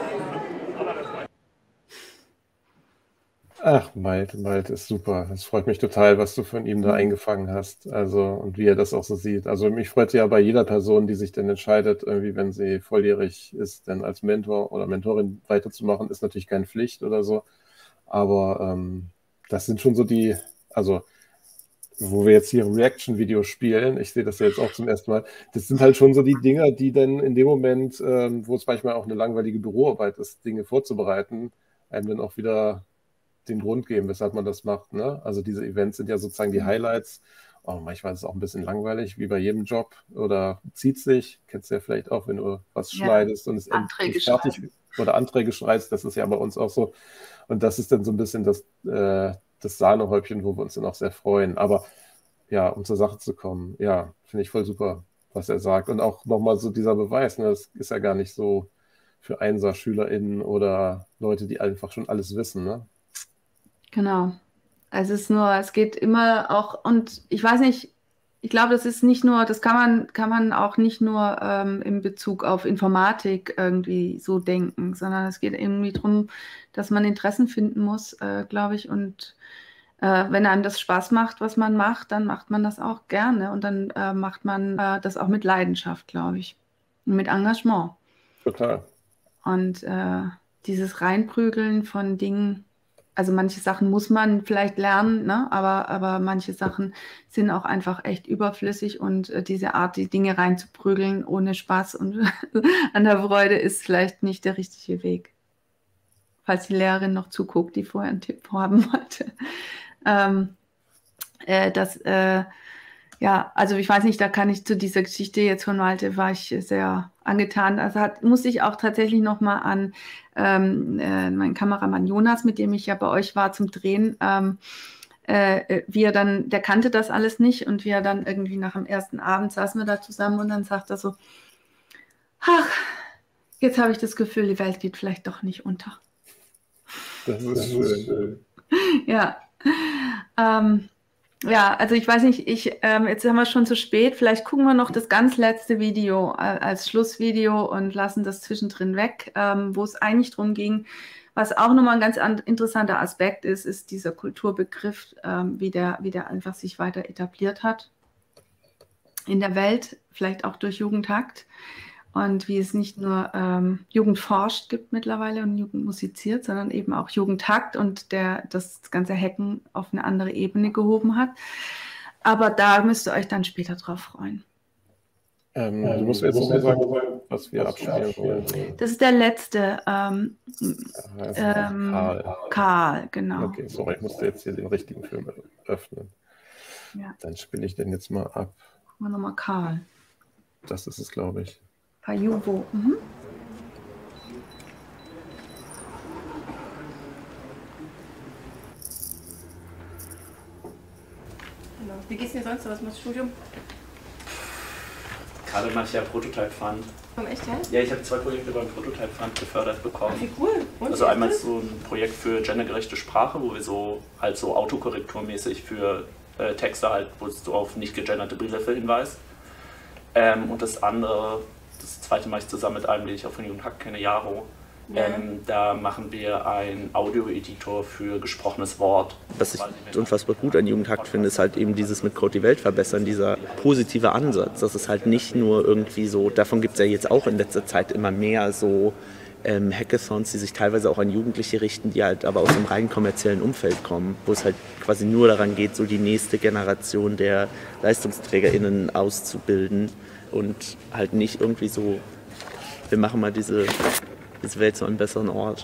Ach, Malte ist super. Es freut mich total, was du von ihm da eingefangen hast. Also, und wie er das auch so sieht. Also, mich freut ja bei jeder Person, die sich dann entscheidet, irgendwie, wenn sie volljährig ist, dann als Mentor oder Mentorin weiterzumachen, ist natürlich keine Pflicht oder so. Aber das sind schon so die, also, wo wir jetzt hier ein Reaction-Video spielen, ich sehe das ja jetzt auch zum ersten Mal, das sind halt schon so die Dinger, die dann in dem Moment, wo es manchmal auch eine langweilige Büroarbeit ist, Dinge vorzubereiten, einem dann auch wieder den Grund geben, weshalb man das macht. Ne? Also diese Events sind ja sozusagen die Highlights. Oh, manchmal ist es auch ein bisschen langweilig, wie bei jedem Job, oder zieht sich. Kennst du ja vielleicht auch, wenn du was schneidest und es endlich fertig oder Anträge schreibst. Das ist ja bei uns auch so. Und das ist dann so ein bisschen das Sahnehäubchen, wo wir uns dann auch sehr freuen. Aber ja, um zur Sache zu kommen, ja, finde ich voll super, was er sagt. Und auch nochmal so dieser Beweis, ne? Das ist ja gar nicht so für Einser-SchülerInnen oder Leute, die einfach schon alles wissen, ne? Genau. Also es geht immer auch, und ich weiß nicht, ich glaube, das ist nicht nur, das kann man auch nicht nur in Bezug auf Informatik irgendwie so denken, sondern es geht irgendwie darum, dass man Interessen finden muss, glaube ich, und wenn einem das Spaß macht, was man macht, dann macht man das auch gerne und dann macht man das auch mit Leidenschaft, glaube ich, und mit Engagement. Total. Und dieses Reinprügeln von Dingen, also manche Sachen muss man vielleicht lernen, ne? Aber manche Sachen sind auch einfach echt überflüssig und diese Art, die Dinge reinzuprügeln ohne Spaß und an der Freude ist vielleicht nicht der richtige Weg. Falls die Lehrerin noch zuguckt, die vorher einen Tipp haben wollte. Ja, also ich weiß nicht, da kann ich zu dieser Geschichte jetzt von Malte, war ich sehr angetan. Also musste ich auch tatsächlich nochmal an meinen Kameramann Jonas, mit dem ich ja bei euch war zum Drehen, wie er dann, der kannte das alles nicht und wie er dann irgendwie nach dem ersten Abend saßen wir da zusammen und dann sagt er so, ach, jetzt habe ich das Gefühl, die Welt geht vielleicht doch nicht unter. Das ist schön. Ja. Ja, also ich weiß nicht, jetzt haben wir schon zu spät, vielleicht gucken wir noch das ganz letzte Video als Schlussvideo und lassen das zwischendrin weg, wo es eigentlich darum ging, was auch nochmal ein ganz interessanter Aspekt ist dieser Kulturbegriff, wie der einfach sich weiter etabliert hat in der Welt, vielleicht auch durch Jugendhakt. Und wie es nicht nur Jugend forscht gibt mittlerweile und Jugend musiziert, sondern eben auch Jugendhakt und das ganze Hacken auf eine andere Ebene gehoben hat. Aber da müsst ihr euch dann später drauf freuen. Du musst jetzt noch sagen, was wir abspielen wollen. Das ist der letzte. Karl, genau. Okay, sorry, ich musste jetzt hier den richtigen Film öffnen. Ja. Dann spiele ich den jetzt mal ab. Machen wir nochmal Karl. Das ist es, glaube ich. Pajuvo. Mhm. Genau. Wie geht's dir sonst so? Was machst du Studium? Gerade mache ich ja Prototype Fund. Echt, ja? Ja, ich habe 2 Projekte beim Prototype Fund gefördert bekommen. Wie cool. Und also einmal so ein Projekt für gendergerechte Sprache, wo wir so halt so autokorrekturmäßig für Texte halt, wo du auf nicht gegenderte Begriffe hinweist. Und das andere, das zweite mache ich zusammen mit einem, den ich auch von Jugendhack kenne, Jaro. Ja. Da machen wir einen Audio-Editor für gesprochenes Wort. Was ich unfassbar gut an Jugendhack finde, ist halt eben dieses mit Code die Welt verbessern, dieser positive Ansatz. Das ist halt nicht nur irgendwie so, davon gibt es ja jetzt auch in letzter Zeit immer mehr so Hackathons, die sich teilweise auch an Jugendliche richten, die halt aber aus einem rein kommerziellen Umfeld kommen, wo es halt quasi nur daran geht, so die nächste Generation der LeistungsträgerInnen auszubilden und halt nicht irgendwie so, wir machen mal diese Welt zu einem besseren Ort.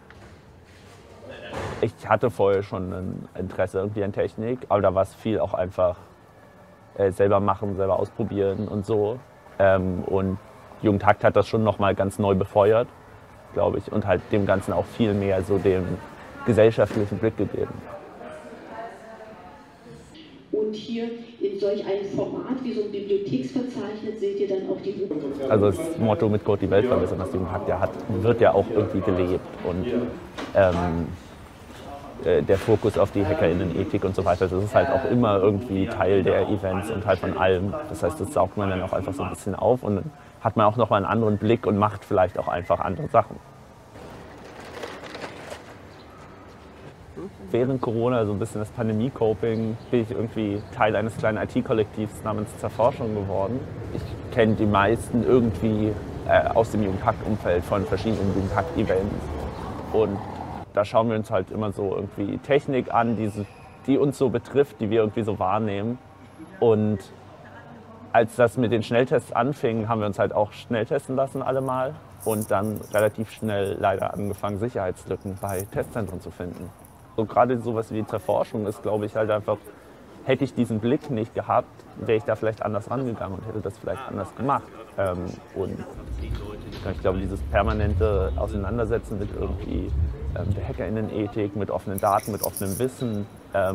Ich hatte vorher schon ein Interesse irgendwie an Technik, aber da war es viel auch einfach selber machen, selber ausprobieren und so. Und Jugendhakt hat das schon nochmal ganz neu befeuert, glaube ich, und halt dem Ganzen auch viel mehr so den gesellschaftlichen Blick gegeben. Und hier in solch einem Format wie so ein Bibliotheksverzeichnis seht ihr dann auch die Buch. Also das Motto mit Code die Welt verbessern, das Jugendhakt ja hat, wird ja auch irgendwie gelebt. Und der Fokus auf die HackerInnen-Ethik und so weiter, das ist halt auch immer irgendwie Teil der Events und halt von allem. Das heißt, das saugt man dann auch einfach so ein bisschen auf und dann hat man auch nochmal einen anderen Blick und macht vielleicht auch einfach andere Sachen. Während Corona, so ein bisschen das Pandemie-Coping, bin ich irgendwie Teil eines kleinen IT-Kollektivs namens Zerforschung geworden. Ich kenne die meisten irgendwie aus dem Jugendhakt-Umfeld von verschiedenen Jugendhakt-Events. Und da schauen wir uns halt immer so irgendwie Technik an, die uns so betrifft, die wir irgendwie so wahrnehmen. Und als das mit den Schnelltests anfing, haben wir uns halt auch schnell testen lassen alle mal. Und dann relativ schnell leider angefangen, Sicherheitslücken bei Testzentren zu finden. So gerade sowas wie die Zerforschung ist, glaube ich, halt einfach, hätte ich diesen Blick nicht gehabt, wäre ich da vielleicht anders rangegangen und hätte das vielleicht anders gemacht. Und ich glaube, dieses permanente Auseinandersetzen mit irgendwie der HackerInnen-Ethik, mit offenen Daten, mit offenem Wissen,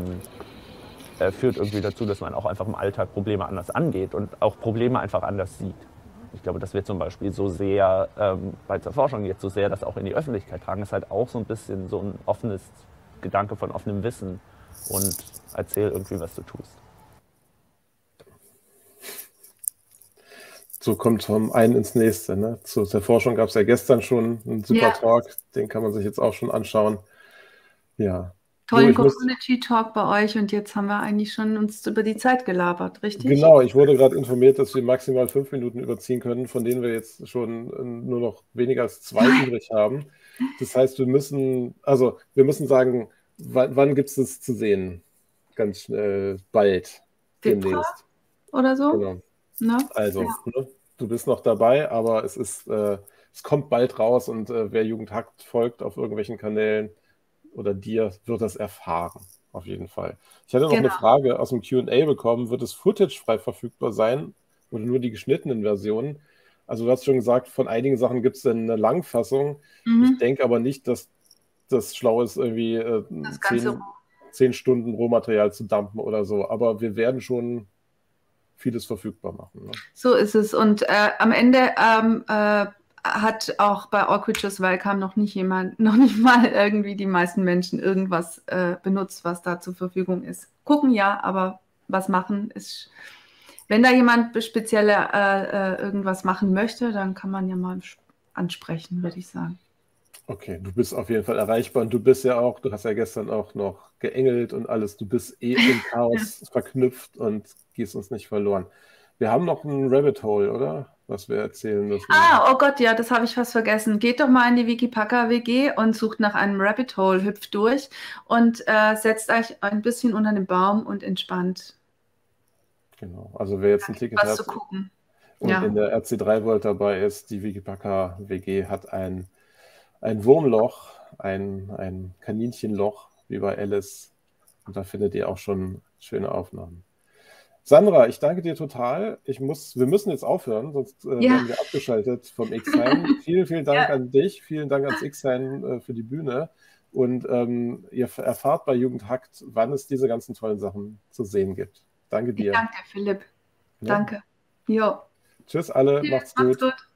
führt irgendwie dazu, dass man auch einfach im Alltag Probleme anders angeht und auch Probleme einfach anders sieht. Ich glaube, dass wir zum Beispiel so sehr bei Zerforschung jetzt so sehr das auch in die Öffentlichkeit tragen, ist halt auch so ein bisschen so ein offenes Gedanke von offenem Wissen und erzähl irgendwie, was du tust. So kommt vom einen ins nächste. Ne? Zur Forschung gab es ja gestern schon einen super Talk, den kann man sich jetzt auch schon anschauen. Ja. Tollen Community-Talk bei euch und jetzt haben wir eigentlich schon uns über die Zeit gelabert, richtig? Genau, ich wurde gerade informiert, dass wir maximal 5 Minuten überziehen können, von denen wir jetzt schon nur noch weniger als 2 übrig haben. Das heißt, wir müssen sagen, wann gibt es das zu sehen? Ganz schnell, bald, demnächst. Oder so? Genau. Ne? Also, ne, du bist noch dabei, aber es kommt bald raus und wer Jugendhakt folgt auf irgendwelchen Kanälen oder dir, wird das erfahren, auf jeden Fall. Ich hatte noch eine Frage aus dem Q&A bekommen, wird es Footage frei verfügbar sein oder nur die geschnittenen Versionen? Also du hast schon gesagt, von einigen Sachen gibt es dann eine Langfassung. Ich denke aber nicht, dass das schlau ist, irgendwie 10 Stunden Rohmaterial zu dumpen oder so. Aber wir werden schon vieles verfügbar machen. Ne? So ist es. Und am Ende hat auch bei All Creatures Welcome noch nicht mal irgendwie die meisten Menschen irgendwas benutzt, was da zur Verfügung ist. Gucken ja, aber was machen ist... Wenn da jemand speziell irgendwas machen möchte, dann kann man ja mal ansprechen, würde ich sagen. Okay, du bist auf jeden Fall erreichbar und du hast ja gestern auch noch geengelt und alles. Du bist im Chaos verknüpft und gehst uns nicht verloren. Wir haben noch ein Rabbit Hole, oder? Was wir erzählen müssen. Oh Gott, ja, das habe ich fast vergessen. Geht doch mal in die Wikipacker WG und sucht nach einem Rabbit Hole, hüpft durch und setzt euch ein bisschen unter den Baum und entspannt. Genau, also wer jetzt ein Ticket hat und in der RC3 World dabei ist, die Wikipacker WG hat ein Wurmloch, ein Kaninchenloch, wie bei Alice. Und da findet ihr auch schon schöne Aufnahmen. Sandra, ich danke dir total. Wir müssen jetzt aufhören, sonst werden wir abgeschaltet vom X-Sein. Vielen Dank an dich, vielen Dank ans X-Sein für die Bühne. Und ihr erfahrt bei Jugendhakt, wann es diese ganzen tollen Sachen zu sehen gibt. Danke dir. Danke, Philipp. Ja. Danke. Jo. Tschüss alle, Tschüss, macht's macht's gut. gut.